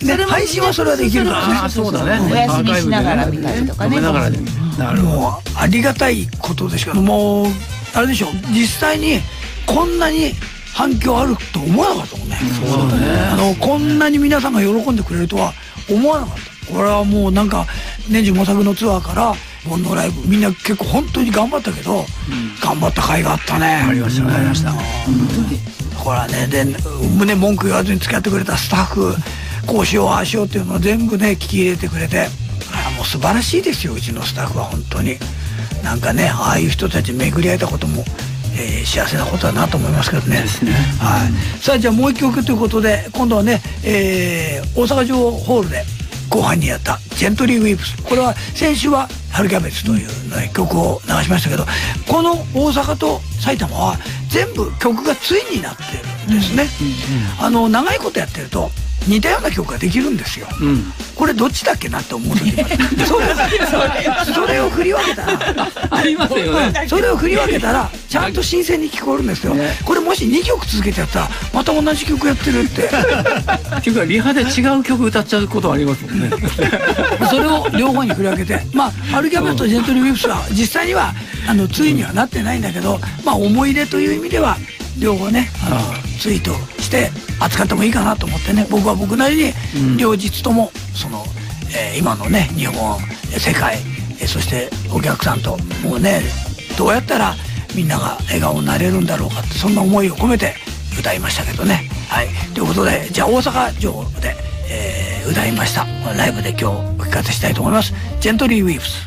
ね、配信はそれはできるからね。 あ、そうだね。 お休みしながら見たりとかね。 飲みながらで。なるほど。 もうありがたいことですけど、もうあれでしょ、実際にこんなに反響あると思わなかったもんね。 そうだね。 あのこんなに皆さんが喜んでくれるとは思わなかった。これはもうなんか年中模索のツアーから煩悩ライブみんな結構本当に頑張ったけど、うん、頑張った甲斐があったね。 ありましたね。ありました。 ほらね、で胸文句言わずに付き合ってくれたスタッフ、こうしようああしようっていうのを全部ね聞き入れてくれて、あもう素晴らしいですよ、うちのスタッフは本当に。なんかね、ああいう人たち巡り会えたことも、えー、幸せなことだなと思いますけどね。 ですね。 はい。さあじゃあもう一曲ということで、今度はね、えー、大阪城ホールで後半にやったジェントリーウィープス、これは先週は春キャベツという、ね、曲を流しましたけど、この大阪と埼玉は全部曲が対になってるんですね。あの長いことやってると似たような曲ができるんですよ、うん、これどっちだっけなって思う時もあるそれそれを振り分けたらありますよね。 それを振り分けたらちゃんと新鮮に聞こえるんですよ、ね、これもしにきょく続けてやったらまた同じ曲やってるってっていうかリハで違う曲歌っちゃうことありますもんねそれを両方に振り分けて、まあ春キャベツとジェントリーウィープスは実際にはあの対にはなってないんだけど、まあ思い出という意味では両方ね、あのツイートして扱ってもいいかなと思ってね、僕は僕なりに両日ともその、えー、今のね日本世界、えー、そしてお客さんともうねどうやったらみんなが笑顔になれるんだろうかって、そんな思いを込めて歌いましたけどね。はいということで、じゃあ大阪城で、えー、歌いましたライブで今日お聞かせしたいと思います。ジェントリーウィープス。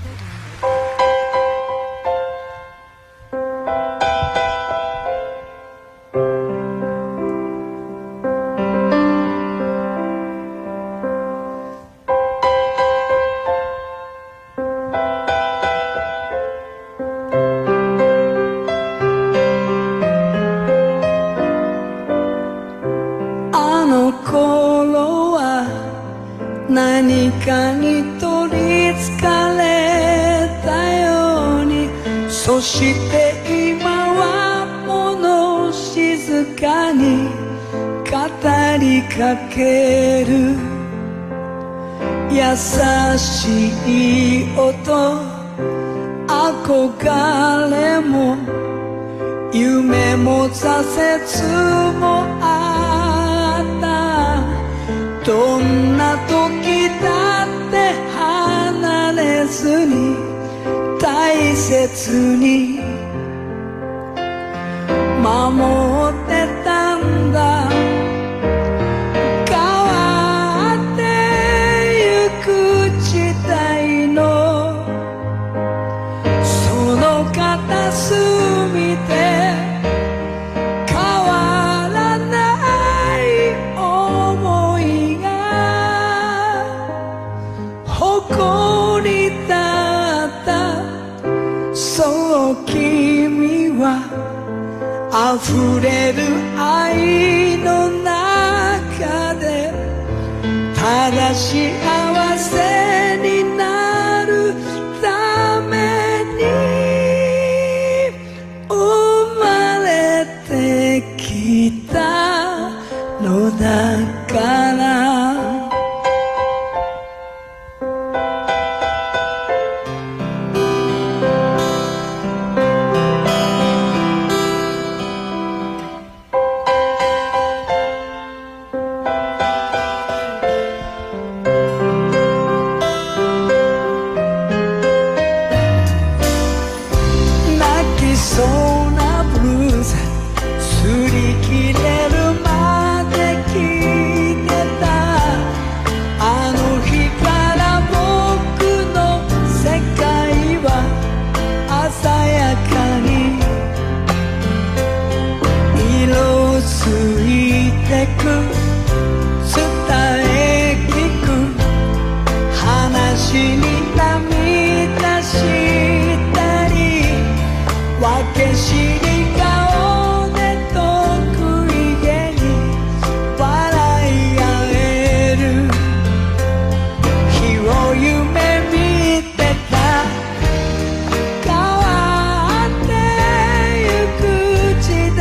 何かに取りつかれたように、そして今は物静かに語りかける。優しい音、憧れも夢も挫折もあった。どんな時だって離れずに大切に守ってたんだ。変わってゆく時代のその片隅で溢れる愛の中でただ幸せになるために生まれてきたのだから。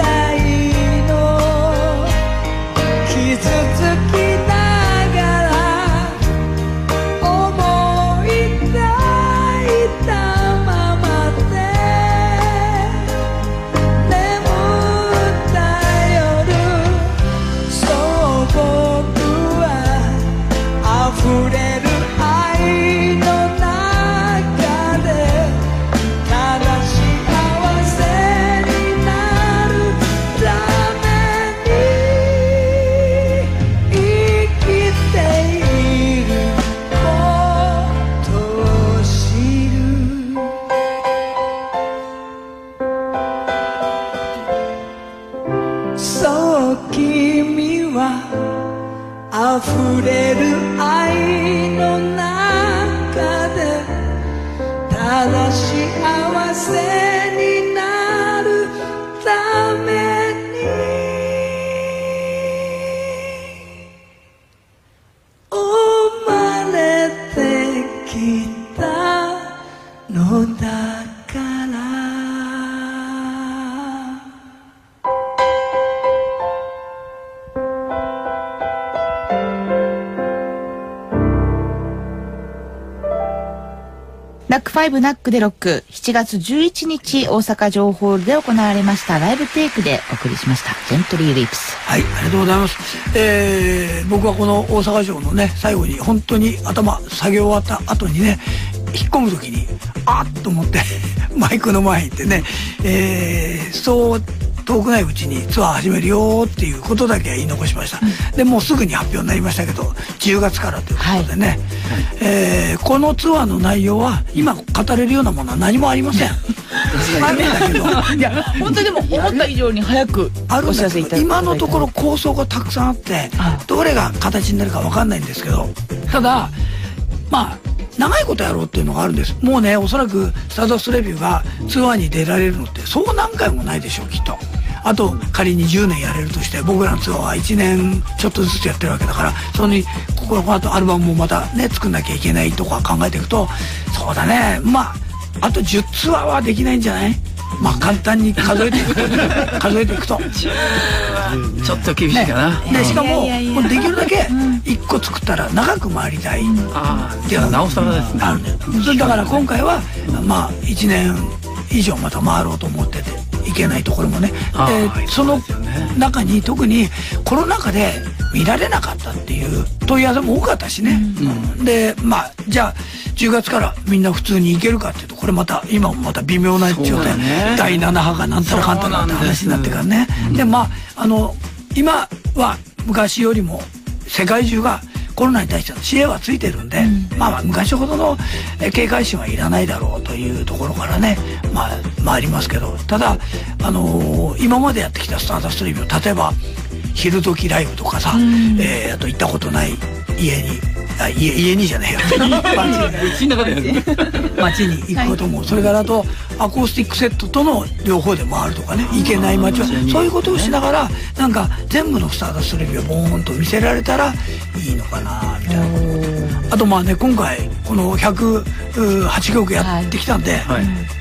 傷つきながら溢れる愛の中でただ幸せになるために生まれてきたのだからナックファイブナックでロックしちがつじゅういちにち大阪城ホールで行われましたライブテイクでお送りしましたジェントリーリープス。 はい、ありがとうございます。えー、僕はこの大阪城のね最後に本当に頭作業終わった後にね引っ込む時にあっと思ってマイクの前に行ってね、えー、そう遠くないうちにツアー始めるよっていうことだけは言い残しました、うん、でもうすぐに発表になりましたけどじゅうがつからということでね、はいえー、このツアーの内容は今語れるようなものは何もありません残念だけどいや本当にでも思った以上に早くお知らせいただいた今のところ構想がたくさんあってどれが形になるか分かんないんですけどただまあ長いことやろうっていうのがあるんです。もうねおそらくスターダストレビューがツアーに出られるのってそう何回もないでしょうきっと。あと仮にじゅうねんやれるとして僕らのツアーはいちねんちょっとずつやってるわけだからそのにここの後アルバムもまたね作んなきゃいけないとか考えていくとそうだねまああとじゅうツアーはできないんじゃない？まあ簡単に数えていくと数えていくとちょっと厳しいかな、 ね、でしかももうできるだけいっこ作ったら長く回りたい、うん、 ああじゃあなおさらですね。 あるねそれだから今回はまあいちねん以上また回ろうと思ってていけないところもねでその中に特にコロナ禍で見られなかったっていう問い合わせも多かったしね、うん、でまあじゃあじゅうがつからみんな普通に行けるかっていうとこれまた今もまた微妙な状態、ね、だいなな波がなんたらかんたらって話になってからねでまああの今は昔よりも世界中がコロナに対しての知恵はついてるんで、うん、まあまあ昔ほどの警戒心はいらないだろうというところからねまあ回りますけどただあのー、今までやってきたスターダストレビュー例えば昼時ライブとかさ、うんえー、あと行ったことない家にあ 家, 家にじゃねえよ街の中でやる街に行くことも、はい、それからあとアコースティックセットとの両方で回るとかね行けない街はそういうことをしながらなんか全部のスターダストレビューをボーンと見せられたらいいのかなみたいなあとまあね今回このひゃくはちきょくやってきたんで、はいはい、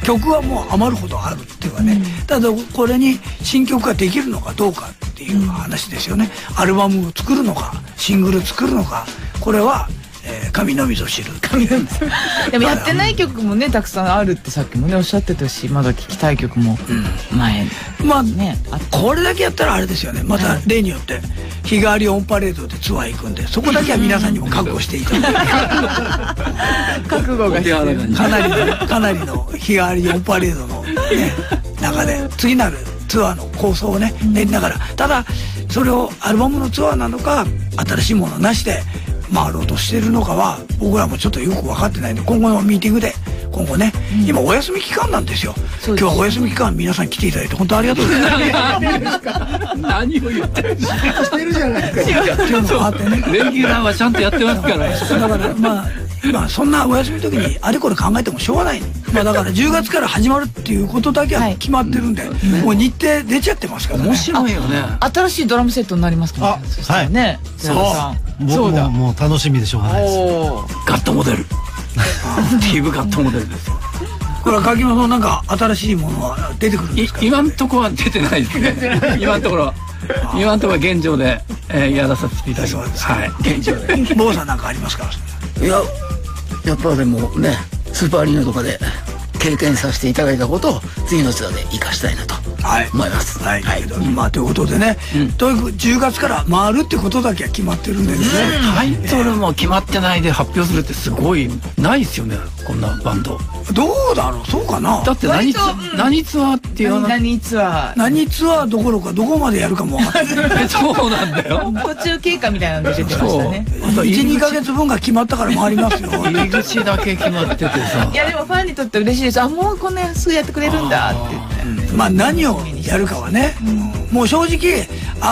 曲はもう余るほどあるっていうかね、うん、ただこれに新曲ができるのかどうかっていう話ですよね、うん、アルバムを作るのかシングル作るのかこれは、えー、神のみぞ知る神のみぞでもやってない曲もねたくさんあるってさっきもねおっしゃってたしまだ聴きたい曲も前、 うん、まあねこれだけやったらあれですよねまた例によって日替わりオンパレードでツアー行くんでそこだけは皆さんにも覚悟していただいて覚悟が必要かなりのかなりの日替わりオンパレードの、ね、中で次なるツアーの構想をね練りながらただそれをアルバムのツアーなのか新しいものなしで回ろうとしてるのかは僕らもちょっとよく分かってないんで今後のミーティングで今後ね、うん、今お休み期間なんですよ。今日はお休み期間皆さん来ていただいて本当ありがとうございます何を言ってるしてるじゃないですか今日もあってねレギュラーはちゃんとやってますからだからまあ今そんなお休みの時にあれこれ考えてもしょうがない、まあ、だからじゅうがつから始まるっていうことだけは決まってるんで、はい、もう日程出ちゃってますからね面白いよね新しいドラムセットになりますかねあはいねそう僕ももう楽しみでしょうがないですガットモデルティーブガットモデルですこれは柿間さんなんか新しいものは出てくるんですか今んとこは出てないですね今んところ今んところは現状で、えー、やらさせていただきますはい現状で坊さんなんかありますかいややっぱでもねスーパーアリーナとかで経験させていただいたことを次のツアーで生かしたいなと思います。 はい、はいはい、まあということでね、うん、とにかくじゅうがつから回るってことだけは決まってるんでですね。 タイトルも決まってないで発表するってすごいないですよねこんなバンド。 どうだろうそうかな。 だって何ツ、うん、何ツアーっていうの何ツアー何ツアーどころかどこまでやるかも分かってないそうなんだよ途中経過みたいなの出てましたね。 いちにかげつぶんが決まったから回りますよ入り口だけ決まっててさいやでもファンにとって嬉しいです。あもうこんなすぐやってくれるんだって言ってまあ何をやるかはね、うん、もう正直あ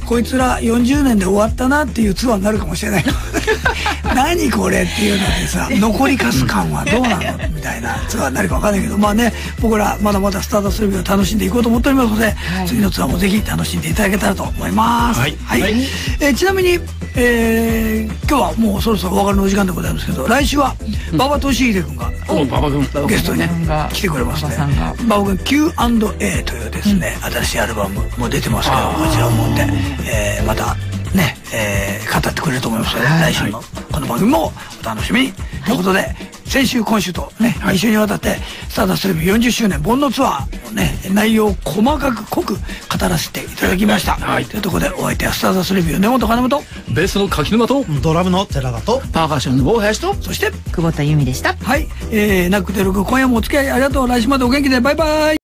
こいつらよんじゅうねんで終わったなっていうツアーになるかもしれない何これっていうのでさ、残りかす感はどうなのみたいなツアーになるか分かんないけど、まあね、僕らまだまだスターダストレビューを楽しんでいこうと思っておりますので、はい、次のツアーもぜひ楽しんでいただけたらと思います。はい、はいはい、えー、ちなみに、えー、今日はもうそろそろお別れのお時間でございますけど、来週は馬場俊秀君が、 うん、馬場君ゲストに来てくれますね。馬場君 キューアンドエー というですね、うん、新しいアルバムも出てますけど、こちらを持って、えー、またね、えー、語ってくれると思いますので、はい、来週のこの番組もお楽しみに、はい、ということで先週今週とね、はい、に週にわたってスターダストレビューよんじゅっしゅうねんボンドツアーのね内容を細かく濃く語らせていただきました、はい、というところでお相手はスターダストレビュー根本金とベースの柿沼とドラムの寺田とパーカッションの坊林とそして久保田由美でした。 はい、えー、ナックテルク今夜もお付き合いありがとう。来週までお元気でバイバイ。